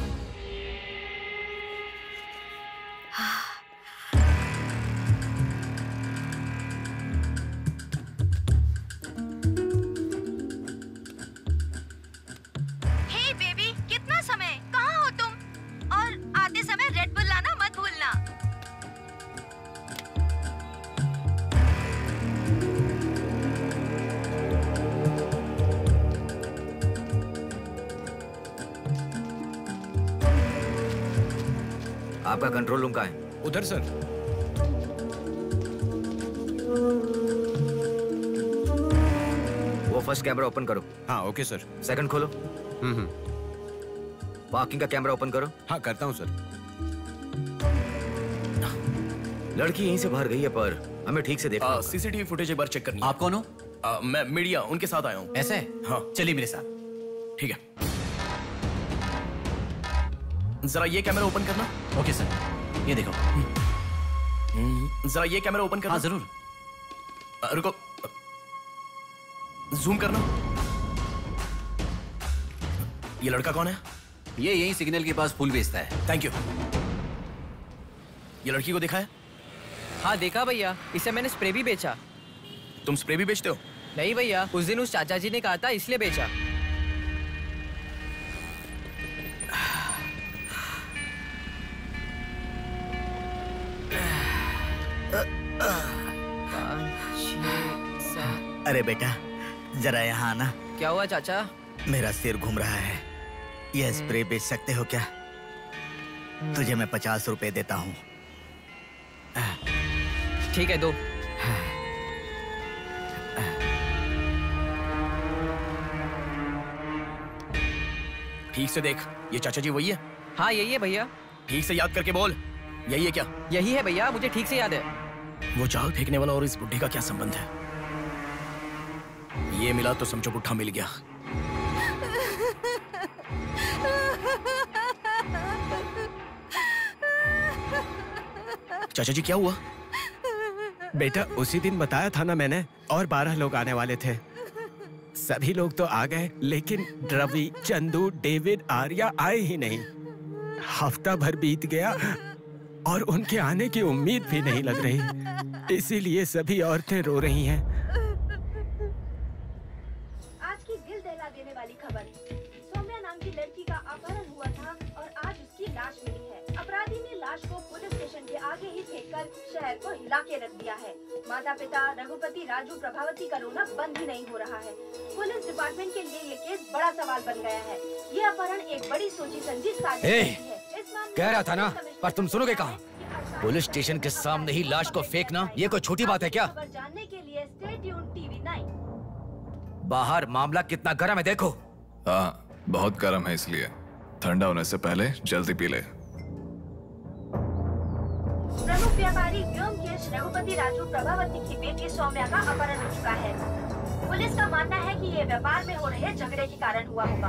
A: आपका कंट्रोल रूम कहाँ है?
J: उधर सर।
A: वो फर्स्ट कैमरा ओपन करो।
J: हाँ ओके सर।
A: सेकंड खोलो। पार्किंग का कैमरा ओपन करो।
J: हाँ करता हूँ सर।
A: लड़की यहीं से बाहर गई है पर हमें ठीक से देखना।
C: सीसीटीवी फुटेज एक बार चेक करनी है।
R: आप कौन हो?
C: मैं मीडिया, उनके साथ आया हूँ।
R: ऐसे?
C: हाँ
R: चलिए मेरे साथ।
C: ठीक है, जरा ये कैमरा ओपन करना।
R: ओके सर, ये देखो।
C: जरा ये कैमरा ओपन करना।
R: हाँ जरूर।
C: रुको, जूम करना। ये लड़का कौन है?
R: ये यही सिग्नल के पास फूल बेचता है।
C: Thank you. ये लड़की को देखा है?
W: हाँ देखा भैया, इसे मैंने स्प्रे भी बेचा।
C: तुम स्प्रे भी बेचते हो?
W: नहीं भैया, उस दिन उस चाचा जी ने कहा था इसलिए बेचा।
H: अरे बेटा जरा यहाँ आना।
W: क्या हुआ चाचा?
H: मेरा सिर घूम रहा है। यह स्प्रे बेच सकते हो क्या? तुझे मैं 50 रुपए देता हूँ।
W: ठीक है, दो।
C: ठीक से देख, ये चाचा जी वही है?
W: हाँ यही है भैया।
C: ठीक से याद करके बोल, यही है क्या?
W: यही है भैया, मुझे ठीक से याद है।
C: वो जाल फेंकने वाला और इस बुढ़े का क्या संबंध है? ये मिला तो समझो पुट्ठा मिल गया। चाचा जी क्या हुआ?
J: बेटा उसी दिन बताया था ना मैंने, और 12 लोग आने वाले थे। सभी लोग तो आ गए लेकिन रवि, चंदू, डेविड, आर्या आए ही नहीं। हफ्ता भर बीत गया और उनके आने की उम्मीद भी नहीं लग रही। इसीलिए सभी औरतें रो रही हैं।
K: आज की दिल दहला देने वाली खबर, सौम्या नाम की लड़की का अपहरण हुआ था और आज उसकी लाश मिली है। अपराधी ने लाश को पुलिस स्टेशन के आगे ही फेंककर शहर को हिला के रख दिया है। माता पिता रघुपति, राजू, प्रभावती का रोना बंद ही नहीं हो रहा है। पुलिस डिपार्टमेंट के लिए ये केस बड़ा सवाल बन गया है। ये अपहरण एक बड़ी सोची समझी साजिश है।
A: कह रहा था ना, पर तुम सुनोगे कहाँ? पुलिस स्टेशन के सामने ही लाश को फेंकना ये कोई छोटी बात है क्या?
K: खबर जानने के लिए स्टे ट्यून्ड टीवी 9।
A: बाहर मामला कितना गर्म है देखो।
U: हाँ बहुत गर्म है, इसलिए ठंडा होने से पहले जल्दी पी ले।
K: प्रमुख व्यापारी व्योमकेश रघुपति राजू प्रभावती की बेटी सौम्या का अपहरण हो चुका है। पुलिस का मानना है कि ये व्यापार में हो रहे झगड़े के कारण हुआ होगा।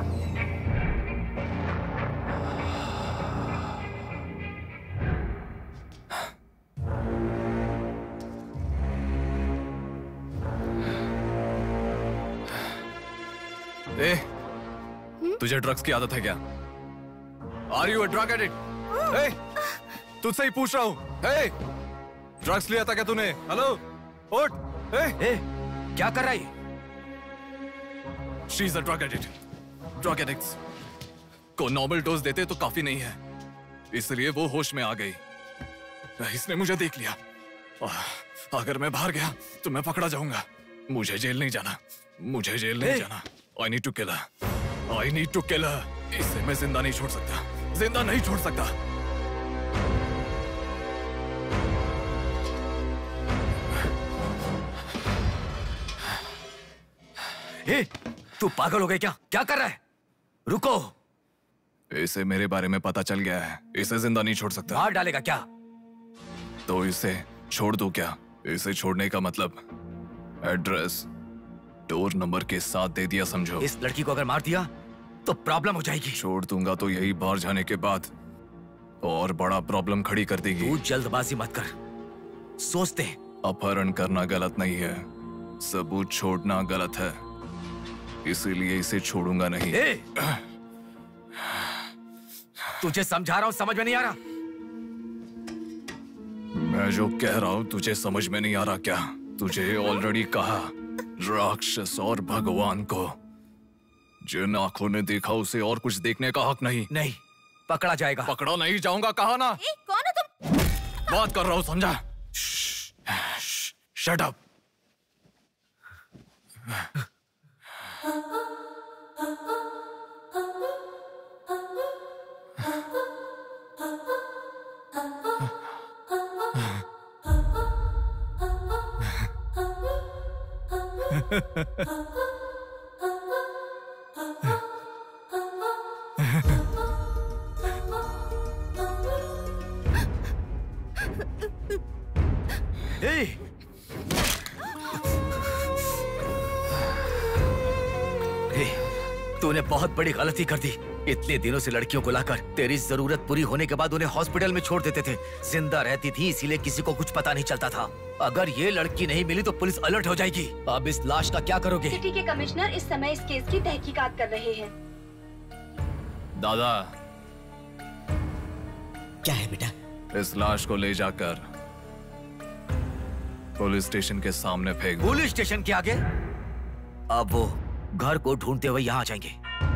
U: ए, तुझे ड्रग्स की आदत है क्या? Are you a drug addict? ए, तुझसे ही पूछ रहा हूँ। ए, ड्रग्स लिया था क्या तूने? हेलो, उठ। ए,
A: क्या कर रहा है?
U: She is a drug addict. Drug addicts को नॉर्मल डोज देते तो काफी नहीं है, इसलिए वो होश में आ गई। इसने मुझे देख लिया। अगर मैं बाहर गया तो मैं पकड़ा जाऊंगा। मुझे जेल नहीं जाना, मुझे जेल नहीं जाना। I need to kill her. I need to kill her. इसे मैं जिंदा नहीं छोड़ सकता, जिंदा नहीं छोड़ सकता।
A: ए, तू पागल हो गया क्या? क्या कर रहा है? रुको।
U: इसे मेरे बारे में पता चल गया है, इसे जिंदा नहीं छोड़ सकता।
A: मार डालेगा क्या?
U: तो इसे छोड़ दूं क्या? इसे छोड़ने का मतलब एड्रेस डोर नंबर के साथ दे दिया, समझो।
A: इस लड़की को अगर मार दिया तो प्रॉब्लम हो जाएगी।
U: छोड़ दूंगा तो यही बाहर जाने के बाद और बड़ा प्रॉब्लम खड़ी कर देगी।
A: तू जल्दबाजी मत कर, सोचते हैं।
U: अपहरण करना गलत नहीं है, सबूत छोड़ना गलत है, इसीलिए इसे छोड़ूंगा नहीं।
A: तुझे समझा रहा हूं, समझ में नहीं आ रहा?
U: मैं जो कह रहा हूं तुझे समझ में नहीं आ रहा क्या? तुझे ऑलरेडी कहा, राक्षस और भगवान को जिन आंखों ने देखा उसे और कुछ देखने का हक नहीं।
A: नहीं, पकड़ा जाएगा।
U: पकड़ा नहीं जाऊंगा, कहा ना।
K: कौन हो तुम?
U: बात कर रहा हूं, समझा? Shut up.
A: तूने बहुत बड़ी गलती कर दी। इतने दिनों से लड़कियों को लाकर तेरी जरूरत पूरी होने के बाद उन्हें हॉस्पिटल में छोड़ देते थे। जिंदा रहती थी इसीलिए किसी को कुछ पता नहीं चलता था। अगर ये लड़की नहीं मिली तो पुलिस अलर्ट हो जाएगी। अब इस लाश का क्या करोगे?
K: सिटी के कमिश्नर इस समय इस केस की तहकीकात कर रहे हैं।
U: दादा,
H: क्या है बेटा?
U: इस लाश को ले जाकर पुलिस स्टेशन के सामने फेंक दो।
A: पुलिस स्टेशन के आगे? अब वो घर को ढूंढते हुए यहाँ आ जाएंगे।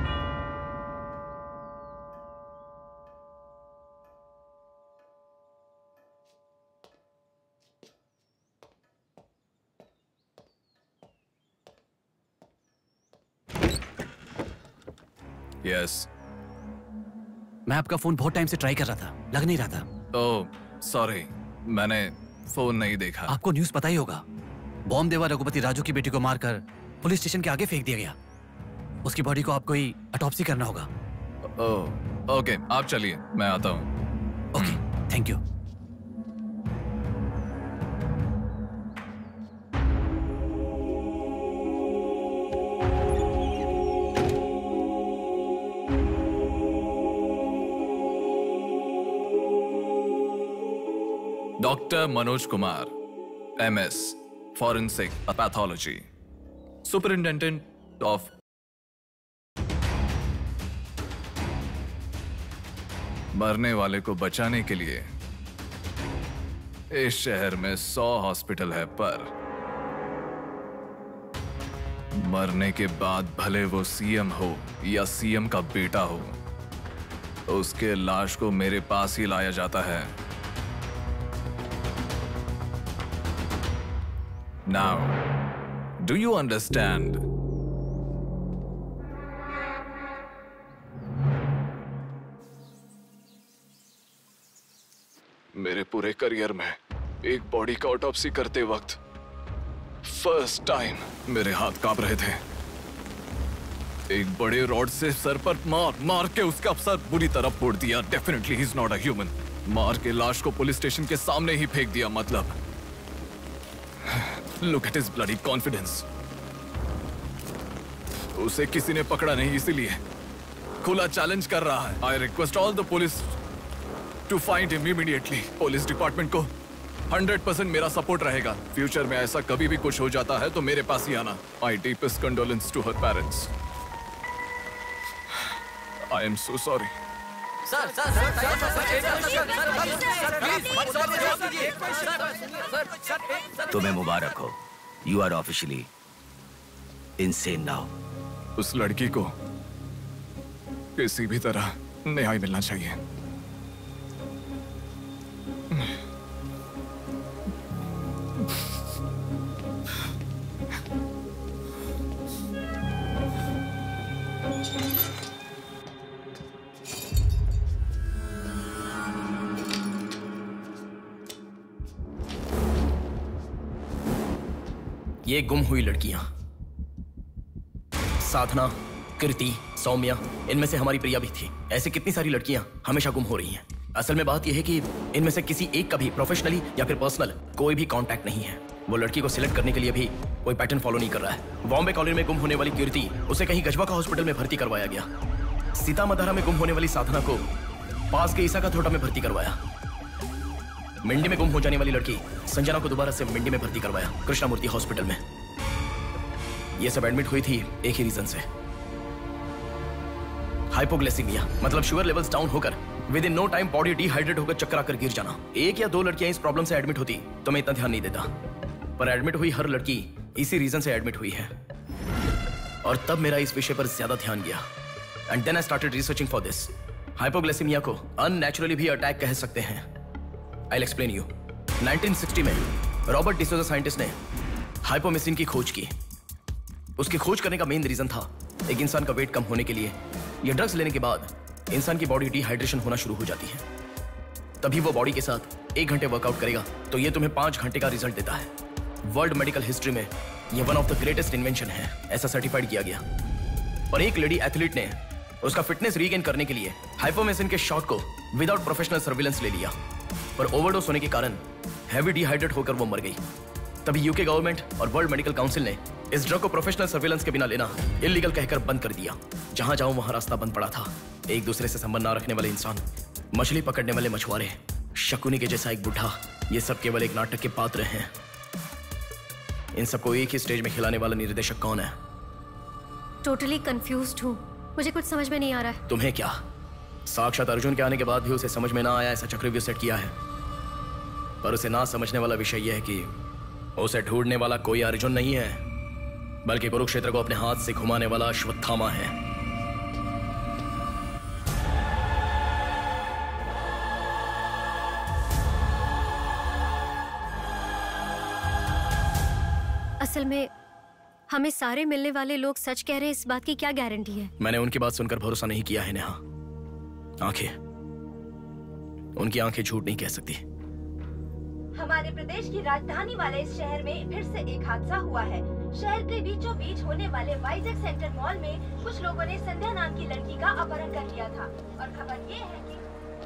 U: यस।
R: मैं आपका फोन बहुत टाइम से ट्राई कर रहा था, लग नहीं रहा था।
U: ओह सॉरी, मैंने फोन नहीं देखा।
R: आपको न्यूज़ पता ही होगा, बॉम्ब देवा रघुपति राजू की बेटी को मारकर पुलिस स्टेशन के आगे फेंक दिया गया। उसकी बॉडी को आपको ही ऑटोप्सी करना होगा।
U: ओह ओके, आप चलिए, मैं आता हूँ।
R: Okay, thank you.
U: Doctor Manoj Kumar, MS, forensic pathology, superintendent of. मरने वाले को बचाने के लिए इस शहर में 100 हॉस्पिटल है, पर मरने के बाद भले वो CM हो या CM का बेटा हो, उसके लाश को मेरे पास ही लाया जाता है। Now, do you understand? मेरे पूरे करियर में एक बॉडी का ऑटोप्सी करते वक्त फर्स्ट टाइम मेरे हाथ कांप रहे थे। एक बड़े रॉड से सर पर मार के उसका सर बुरी तरह फोड़ दिया। Definitely he is not a human. मार के लाश को पुलिस स्टेशन के सामने ही फेंक दिया। मतलब look at his bloody confidence. उसे किसी ने पकड़ा नहीं, इसीलिए खुला चैलेंज कर रहा है। I request all the police to find him immediately. Police department को 100% मेरा सपोर्ट रहेगा। फ्यूचर में ऐसा कभी भी कुछ हो जाता है तो मेरे पास ही आना। My deepest condolence to her parents. I am so sorry.
A: तुम्हें मुबारक हो, you are officially insane now.
U: उस लड़की को किसी भी तरह न्याय मिलना चाहिए।
C: ये गुम हुई लड़कियां साधना, कृति, सौम्या, इनमें से हमारी प्रिया भी थी। ऐसे कितनी सारी लड़कियां हमेशा गुम हो रही हैं। असल में बात यह है कि इनमें से किसी एक का भी प्रोफेशनली या फिर पर्सनल कोई भी कांटेक्ट नहीं है। वो लड़की को सिलेक्ट करने के लिए भी कोई पैटर्न फॉलो नहीं कर रहा है। बॉम्बे कॉलोनी में गुम होने वाली कीर्ति, उसे कहीं गजवा का हॉस्पिटल में भर्ती करवाया गया। सीतामढ़ी में गुम होने वाली साधना को पास के ईसा का थोटा में भर्ती करवाया। मिंडी में गुम हो जाने वाली लड़की संजना को दोबारा से मिंडी में भर्ती करवाया, कृष्णामूर्ति हॉस्पिटल में। ये सब एडमिट हुई थी एक ही रीजन से, हाइपोग्लाइसीमिया, मतलब शुगर लेवल्स डाउन होकर within no time body dehydrate होकर चक्कर आकर गिर जाना। एक या दो लड़कियां इस प्रॉब्लम से एडमिट होती तो मैं इतना ध्यान नहीं देता, पर एडमिट हुई हर लड़की इसी रीजन से एडमिट हुई है। और तब मेरा इस विषय पर ज्यादा ध्यान गया and then I started researching for this. Hypoglycaemia को अननेचुरली भी अटैक कह सकते हैं। I will explain you. 1960 में रॉबर्ट डिसोजा साइंटिस्ट ने हाइपोमिसिन की खोज की। उसकी खोज करने का मेन रीजन था एक इंसान का वेट कम होने के लिए ये ड्रग्स लेने के बाद इंसान की बॉडी डिहाइड्रेशन होना शुरू हो जाती है। तभी वो बॉडी के साथ 1 घंटे वर्कआउट करेगा तो ये तुम्हें 5 घंटे का रिजल्ट देता है। वर्ल्ड मेडिकल हिस्ट्री में ये one of the greatest invention है, ऐसा सर्टिफाइड किया गया। और एक लेडी एथलीट ने उसका फिटनेस रीगेन करने के लिए हाइपोमेसिन के शॉट को विदाउट प्रोफेशनल सर्विलेंस ले लिया, पर ओवरडोज होने के कारण हैवी डिहाइड्रेट होकर वो मर गई। तभी यूके गवर्नमेंट और वर्ल्ड मेडिकल काउंसिल ने इस ड्रग को प्रोफेशनल सर्विलेंस के बिना लेना इलीगल कहकर बंद कर दिया। जहां जाऊं वहां रास्ता बंद पड़ा था। एक दूसरे से संबंध ना रखने वाले इंसान, मछली पकड़ने वाले मछुआरे, शकुनी के जैसा एक बुढ़ा, ये सब केवल एक नाटक के पात्र हैं। इन सबको एक ही स्टेज में खिलाने वाला निर्देशक कौन है?
M: टोटली कंफ्यूज्ड हूँ, मुझे कुछ समझ में नहीं आ रहा है।
C: तुम्हें क्या? साक्षात अर्जुन के आने के बाद भी उसे समझ में ना आया ऐसा चक्रव्यूह सेट किया है। पर उसे ना समझने वाला विषय यह है कि उसे ढूंढने वाला कोई अर्जुन नहीं है, बल्कि कुरुक्षेत्र को अपने हाथ से घुमाने वाला अश्वत्थामा है।
M: असल में हमें सारे मिलने वाले लोग सच कह रहे हैं, इस बात की क्या गारंटी है?
C: मैंने उनकी बात सुनकर भरोसा नहीं किया है नेहा। आंखें, उनकी आंखें झूठ नहीं कह सकती।
K: हमारे प्रदेश की राजधानी वाले इस शहर में फिर से एक हादसा हुआ है। शहर के बीचों बीच होने वाले वाइजैक सेंटर मॉल में कुछ लोगों ने संध्या नाम की लड़की का अपहरण कर लिया था और खबर ये है कि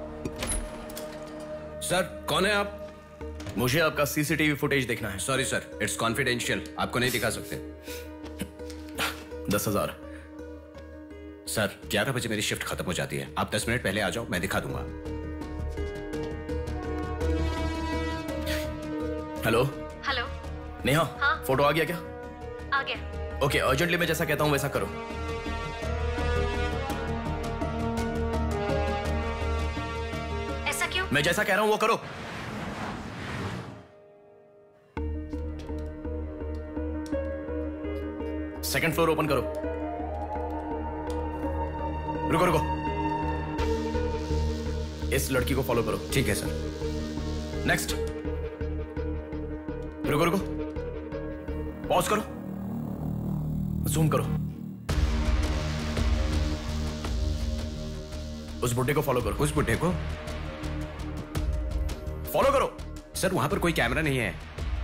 I: सर, कौन है आप?
C: मुझे आपका सीसीटीवी फुटेज देखना है।
I: सॉरी सर, इट्स कॉन्फिडेंशियल, आपको नहीं दिखा सकते।
C: 10,000।
I: सर, 11 बजे मेरी शिफ्ट खत्म हो जाती है, आप 10 मिनट पहले आ जाओ, मैं दिखा दूंगा।
C: हेलो
M: हेलो
C: नेहा,
M: हाँ?
C: फोटो आ गया क्या?
M: आ गया।
C: ओके, अर्जेंटली मैं जैसा कहता हूँ वैसा करो।
M: ऐसा क्यों?
C: मैं जैसा कह रहा हूँ वो करो। सेकंड फ्लोर ओपन करो। रुको रुको, इस लड़की को फॉलो करो।
I: ठीक है सर।
C: नेक्स्ट। रुको रुको, पॉज करो, जूम करो। उस बुड्ढे को फॉलो करो।
I: उस बुड्ढे को
C: फॉलो करो।
I: सर, वहां पर कोई कैमरा नहीं है।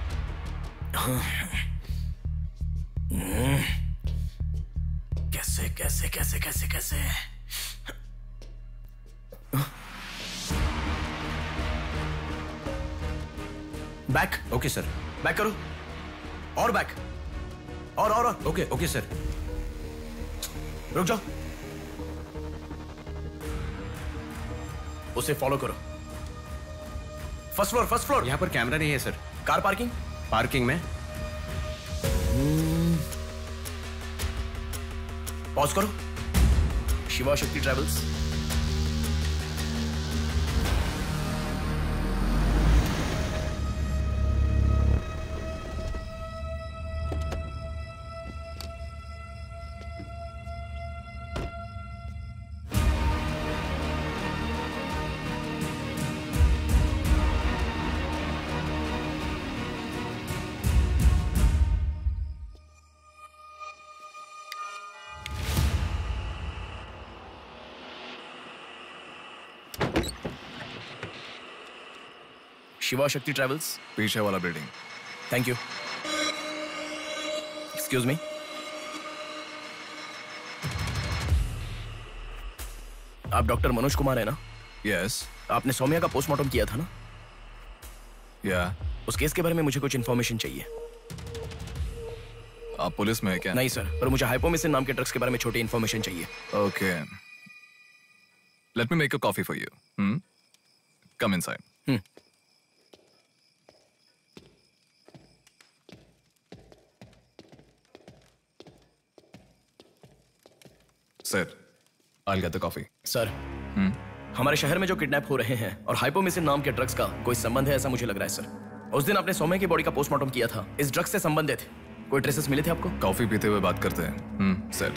C: कैसे कैसे कैसे कैसे कैसे? बैक।
I: Okay sir.
C: बैक करो, और बैक, और
I: ओके ओके सर।
C: रुक जाओ, उसे फॉलो करो। First floor, first floor.
I: यहाँ पर कैमरा नहीं है सर।
C: Car parking?
I: पार्किंग में।
C: पॉज करो। शिवा शक्ति ट्रैवल्स। शिवा शक्ति ट्रैवल्स,
U: पीछे वाला building.
C: Thank you. Excuse me, आप डॉक्टर मनोज कुमार है ना?
U: यस।
C: आपने सौम्या का पोस्टमार्टम किया था ना?
U: या।
C: उस केस के बारे में मुझे कुछ इन्फॉर्मेशन चाहिए।
U: आप पुलिस में है क्या?
C: नहीं सर, पर मुझे हाइपोमेसिन नाम के ड्रग्स के बारे में छोटी इन्फॉर्मेशन चाहिए।
U: Okay, let me make a coffee for you. Come inside. Sir, I'll get the coffee.
C: Sir, हमारे शहर में जो किडनैप हो रहे हैं और हाइपोमेसिन नाम के ड्रग्स का कोई संबंध है ऐसा मुझे लग रहा है सर। उस दिन आपने सौम्या की बॉडी का पोस्टमार्टम किया था, इस ड्रग्स से संबंधित कोई ट्रेसेस मिले थे आपको?
U: कॉफी पीते हुए बात करते हैं। सेट।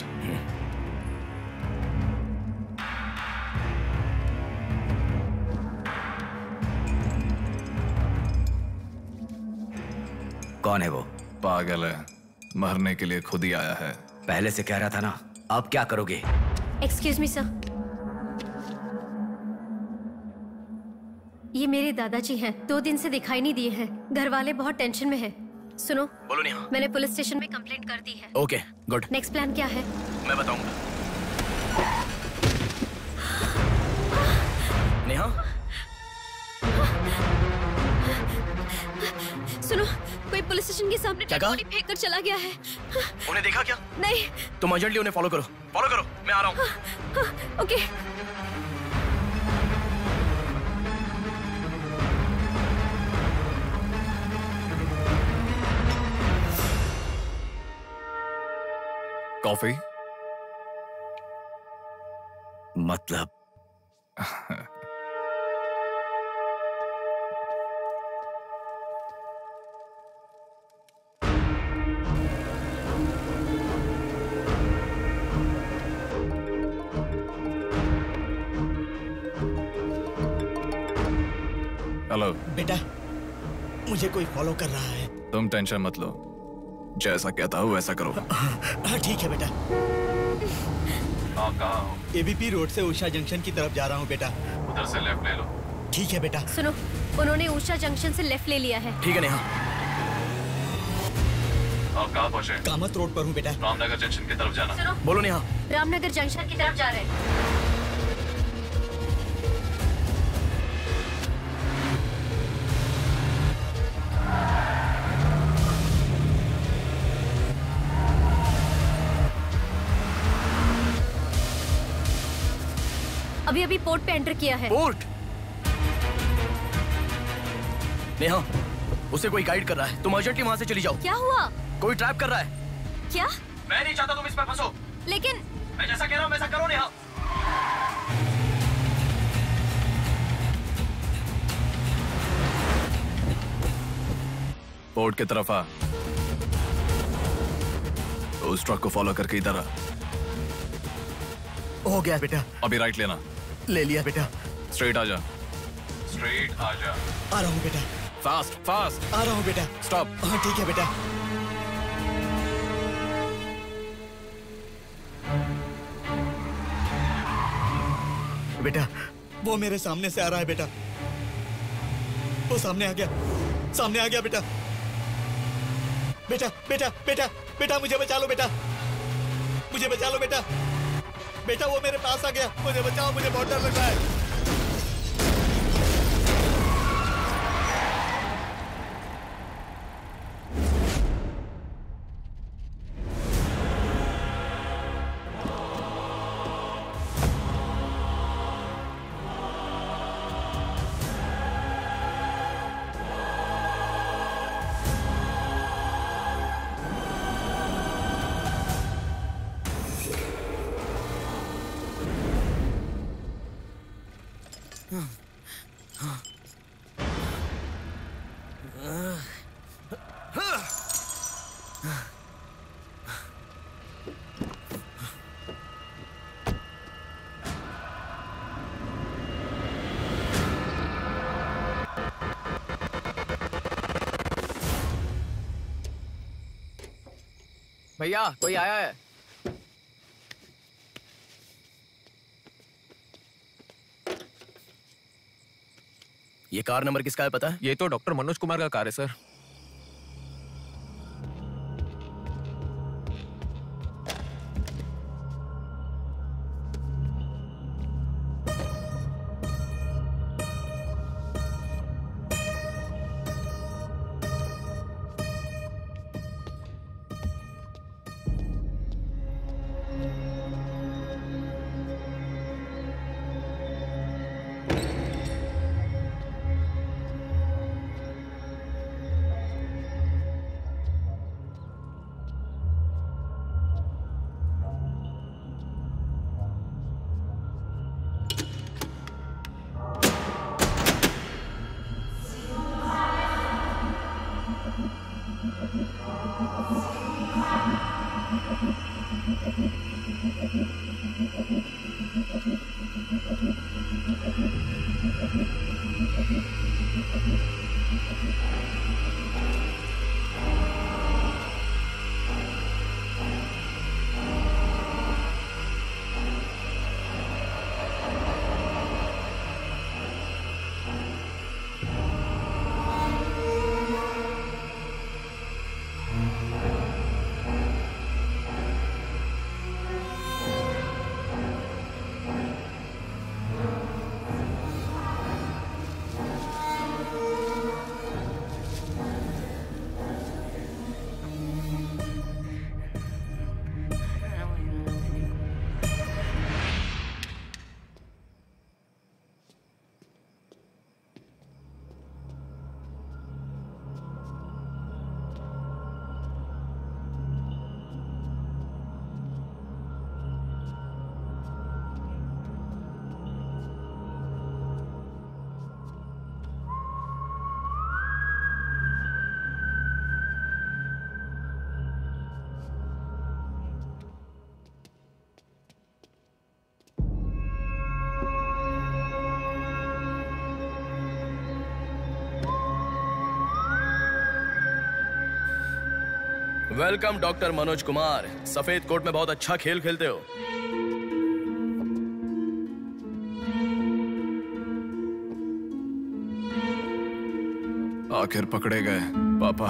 R: कौन है वो?
U: पागल है, मरने के लिए खुद ही आया है।
R: पहले से कह रहा था ना, अब क्या करोगे?
M: एक्सक्यूज मी सर, ये मेरे दादाजी हैं, 2 दिन से दिखाई नहीं दिए हैं। घर वाले बहुत टेंशन में हैं। सुनो।
C: बोलो नेहा।
M: मैंने पुलिस स्टेशन में कंप्लेंट कर दी है।
C: Okay good.
M: नेक्स्ट प्लान क्या है?
C: मैं बताऊंगा। नेहा
B: सुनो, कोई पुलिस स्टेशन के सामने डेड बॉडी फेंक कर चला गया है।
C: उन्हें देखा क्या?
B: नहीं।
C: तुम अर्जेंटली उन्हें फॉलो करो, मैं आ रहा हूँ।
B: ओके।
U: कॉफी?
A: मतलब
U: हेलो
O: बेटा, मुझे कोई फॉलो कर रहा है।
U: तुम टेंशन मत लो, जैसा कहता हूँ वैसा करो।
O: हाँ ठीक है बेटा।
U: आप कहाँ हो?
O: एबीपी रोड से उषा जंक्शन की तरफ जा रहा हूँ बेटा।
U: उधर से लेफ्ट ले लो।
O: ठीक है बेटा।
M: सुनो, उन्होंने उषा जंक्शन से लेफ्ट ले लिया है।
C: ठीक है नेहा।
U: आप कहाँ पहुँचे?
O: कामत रोड पर हूँ बेटा।
U: रामनगर जंक्शन की तरफ जाना।
M: सुनो।
C: बोलो नेहा।
M: रामनगर जंक्शन की तरफ जा रहे हैं। अभी पोर्ट पे एंटर किया है।
C: पोर्ट? नेहा, उसे कोई गाइड कर रहा है, तुम अर्जेंटली वहां से चली जाओ।
M: क्या हुआ?
C: कोई ट्रैप कर रहा है।
M: क्या?
C: मैं नहीं चाहता तुम इस पर फंसो।
M: लेकिन
C: मैं जैसा कह रहा हूँ वैसा करो नेहा।
U: पोर्ट की तरफ आ। उस ट्रक को फॉलो करके इधर आ।
O: हो गया बेटा।
U: अभी राइट लेना।
O: ले लिया बेटा।
U: स्ट्रेट आ जा। स्ट्रेट आ जा।
O: आ रहा हूँ बेटा।
U: Fast fast.
O: आ रहा हूँ बेटा।
U: स्टॉप।
O: हाँ ठीक है बेटा। बेटा, वो मेरे सामने से आ रहा है बेटा। वो सामने आ गया, सामने आ गया बेटा। बेटा बेटा बेटा बेटा मुझे बचा लो बेटा, मुझे बचा लो बेटा। बेटा वो मेरे पास आ गया, मुझे बचाओ, मुझे बहुत डर लग रहा है।
W: भैया कोई आया है।
C: ये कार नंबर किसका है पता है?
E: ये तो डॉक्टर मनोज कुमार का कार है सर।
C: Welcome doctor Manoj Kumar. सफेद कोट में बहुत अच्छा खेल खेलते हो।
U: आखिर पकड़े गए पापा।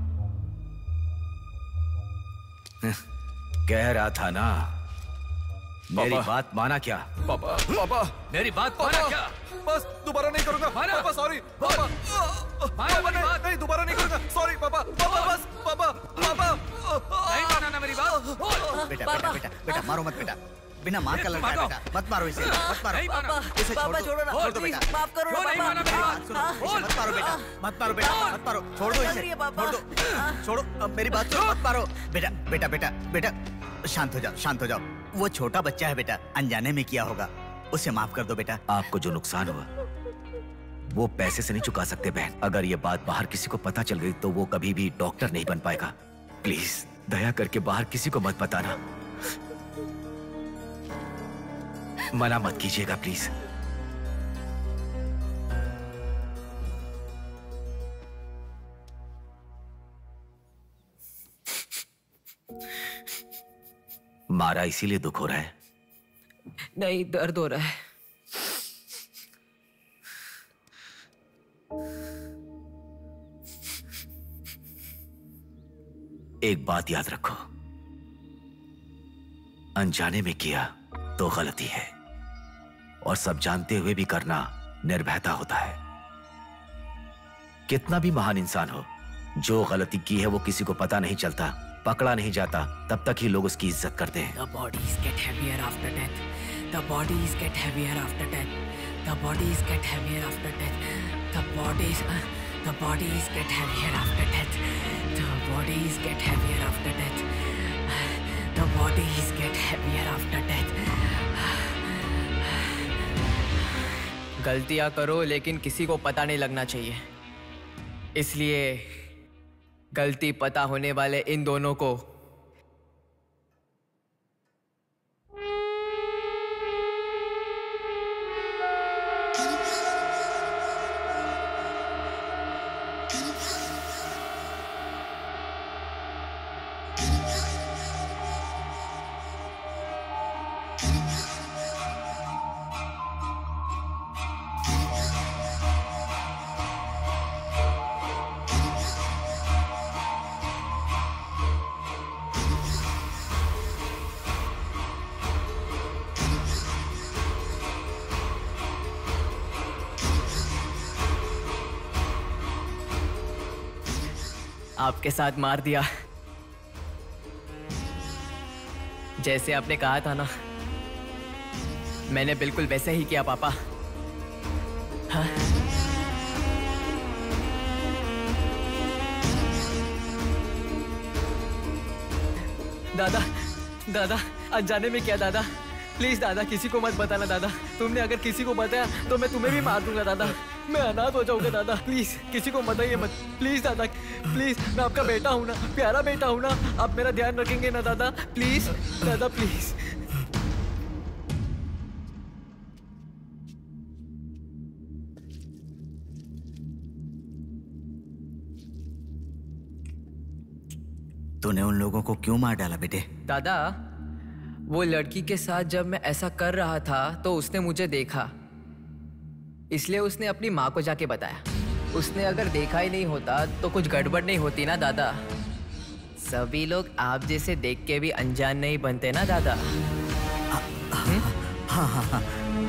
A: कह रहा था ना, मेरी बात माना क्या?
U: पापा पापा
A: मेरी बात माना क्या?
U: बस दोबारा नहीं करूंगा पापा। सॉरी पापा। नहीं दोबारा नहीं करूंगा। सॉरी पापा। पापा बस पापा पापा
A: नहीं माना ना मेरी बात।
H: बेटा बेटा बेटा बेटा मारो मत बेटा, बिना माँ का लड़का है बेटा, मत मारो इसे, मत मारो। इसे छोड़ दो, छोड़ दो बेटा,
B: माफ करो ना पापा।
H: इसे मत मारो बेटा, मत मारो बेटा, मत मारो, छोड़ दो इसे, छोड़ दो, छोड़ो, अब मेरी बात सुनो, मत मारो। बेटा बेटा बेटा बेटा शांत हो जाओ, शांत हो जाओ। वो छोटा बच्चा है बेटा, अनजाने में किया होगा, उसे माफ कर दो बेटा।
A: आपको जो नुकसान हुआ वो पैसे से नहीं चुका सकते बहन। अगर ये बात बाहर किसी को पता चल गई तो वो कभी भी डॉक्टर नहीं बन पाएगा। प्लीज दया करके बाहर किसी को मत बताना, मना मत कीजिएगा प्लीज। मारा इसीलिए दुख हो रहा है?
W: नहीं, दर्द हो रहा है।
A: एक बात याद रखो, अनजाने में किया तो गलती है, और सब जानते हुए भी करना निर्भयता होता है। कितना भी महान इंसान हो, जो गलती की है वो किसी को पता नहीं चलता, पकड़ा नहीं जाता, तब तक ही लोग उसकी इज्जत करते हैं।
W: The bodies get heavier after death. The bodies get heavier after death. The bodies get heavier after death. The bodies get heavier after death. The bodies get heavier after death. The bodies get heavier after death. गलतियां करो लेकिन किसी को पता नहीं लगना चाहिए, इसलिए गलती पता होने वाले इन दोनों को आपके साथ मार दिया, जैसे आपने कहा था ना, मैंने बिल्कुल वैसे ही किया पापा। हाँ? दादा दादा अनजाने में किया दादा, प्लीज दादा किसी को मत बताना दादा। तुमने अगर किसी को बताया तो मैं तुम्हें भी मार दूंगा दादा, मैं अनाथ हो जाऊंगा दादा। प्लीज किसी को बताइए मत, प्लीज दादा, प्लीज। मैं आपका बेटा हूं ना, प्यारा बेटा हूं ना, आप मेरा ध्यान रखेंगे ना दादा? प्लीज दादा प्लीज।
H: तूने उन लोगों को क्यों मार डाला बेटे?
W: दादा वो लड़की के साथ जब मैं ऐसा कर रहा था तो उसने मुझे देखा, इसलिए उसने अपनी माँ को जाके बताया। उसने अगर देखा ही नहीं होता तो कुछ गड़बड़ नहीं होती ना दादा। सभी लोग आप जैसे देख के भी अनजान नहीं बनते ना दादा।
H: हाँ हाँ हाँ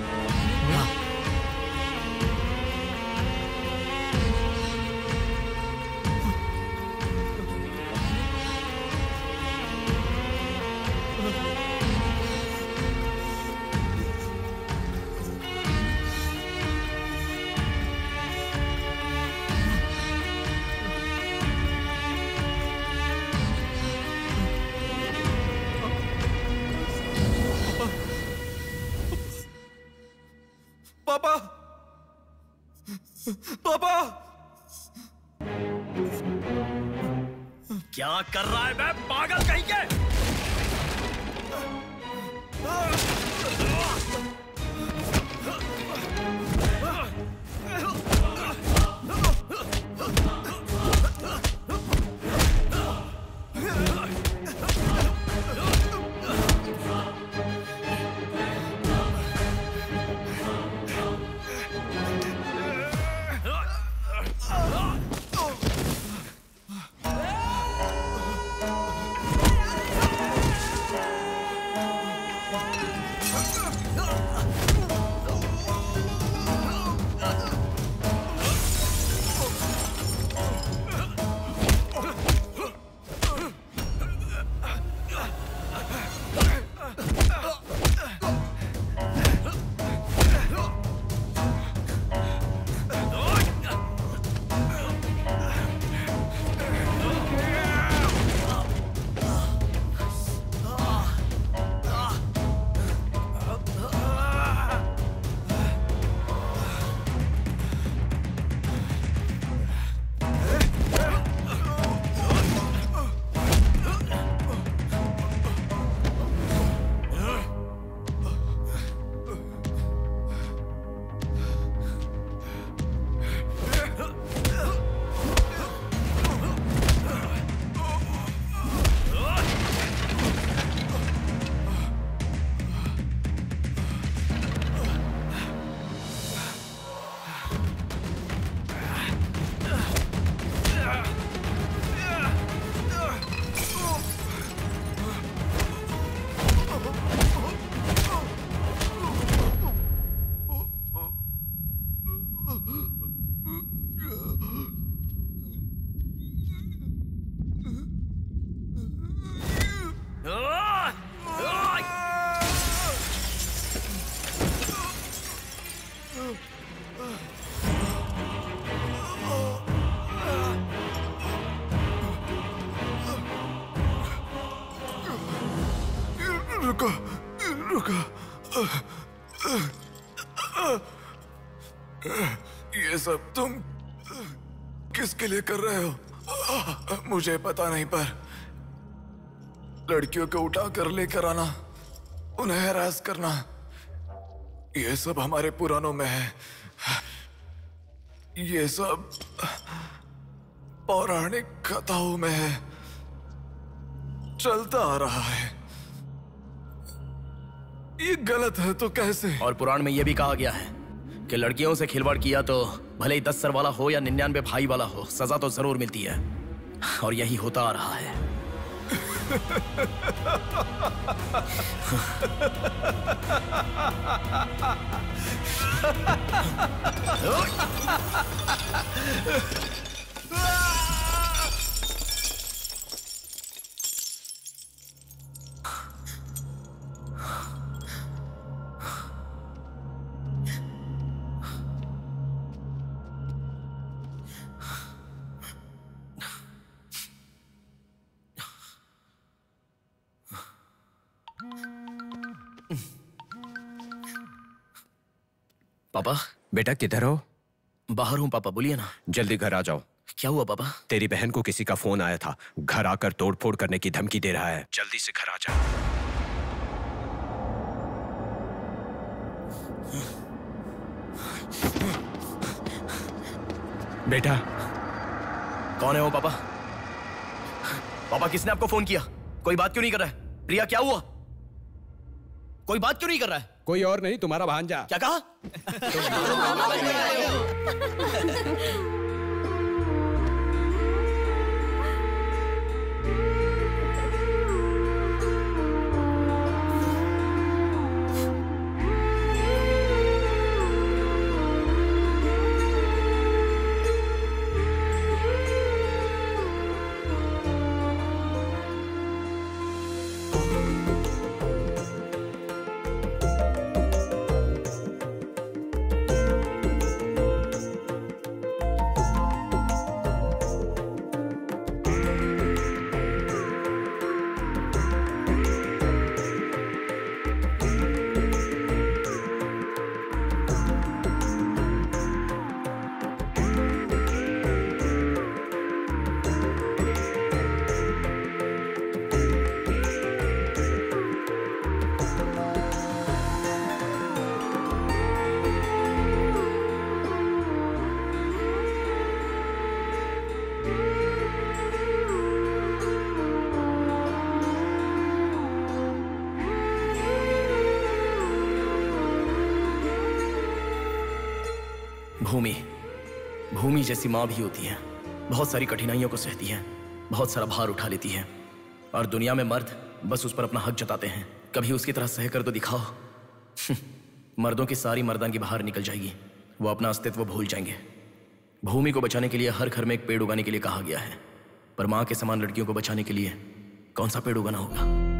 U: पापा पापा
O: क्या कर रहा है मैं पागल कहीं के?
U: रुको रुको, ये सब तुम किसके लिए कर रहे हो? मुझे पता नहीं, पर लड़कियों को उठा कर लेकर आना, उन्हें हैरास करना, ये सब हमारे पुराणों में है। ये सब पौराणिक कथाओं में है, चलता आ रहा है। ये गलत है तो कैसे?
C: और पुराण में यह भी कहा गया है कि लड़कियों से खिलवाड़ किया तो भले ही 10 सर वाला हो या 99 भाई वाला हो, सजा तो जरूर मिलती है। और यही होता आ रहा है। पापा।
J: बेटा किधर हो?
C: बाहर हूँ पापा, बोलिए ना।
J: जल्दी घर आ जाओ।
C: क्या हुआ पापा?
J: तेरी बहन को किसी का फोन आया था, घर आकर तोड़फोड़ करने की धमकी दे रहा है। जल्दी से घर आ जा। बेटा।
C: कौन है वो पापा? पापा किसने आपको फोन किया? कोई बात क्यों नहीं कर रहा है? प्रिया क्या हुआ? कोई बात क्यों नहीं कर रहा है?
J: कोई और नहीं, तुम्हारा भांजा।
C: क्या कहा? भूमि जैसी माँ भी होती है, बहुत सारी कठिनाइयों को सहती है, बहुत सारा भार उठा लेती है। और दुनिया में मर्द बस उस पर अपना हक जताते हैं। कभी उसकी तरह सह कर तो दिखाओ। मर्दों की सारी मर्दांगी बाहर निकल जाएगी, वो अपना अस्तित्व भूल जाएंगे। भूमि को बचाने के लिए हर घर में एक पेड़ उगाने के लिए कहा गया है, पर माँ के समान लड़कियों को बचाने के लिए कौन सा पेड़ उगाना होगा?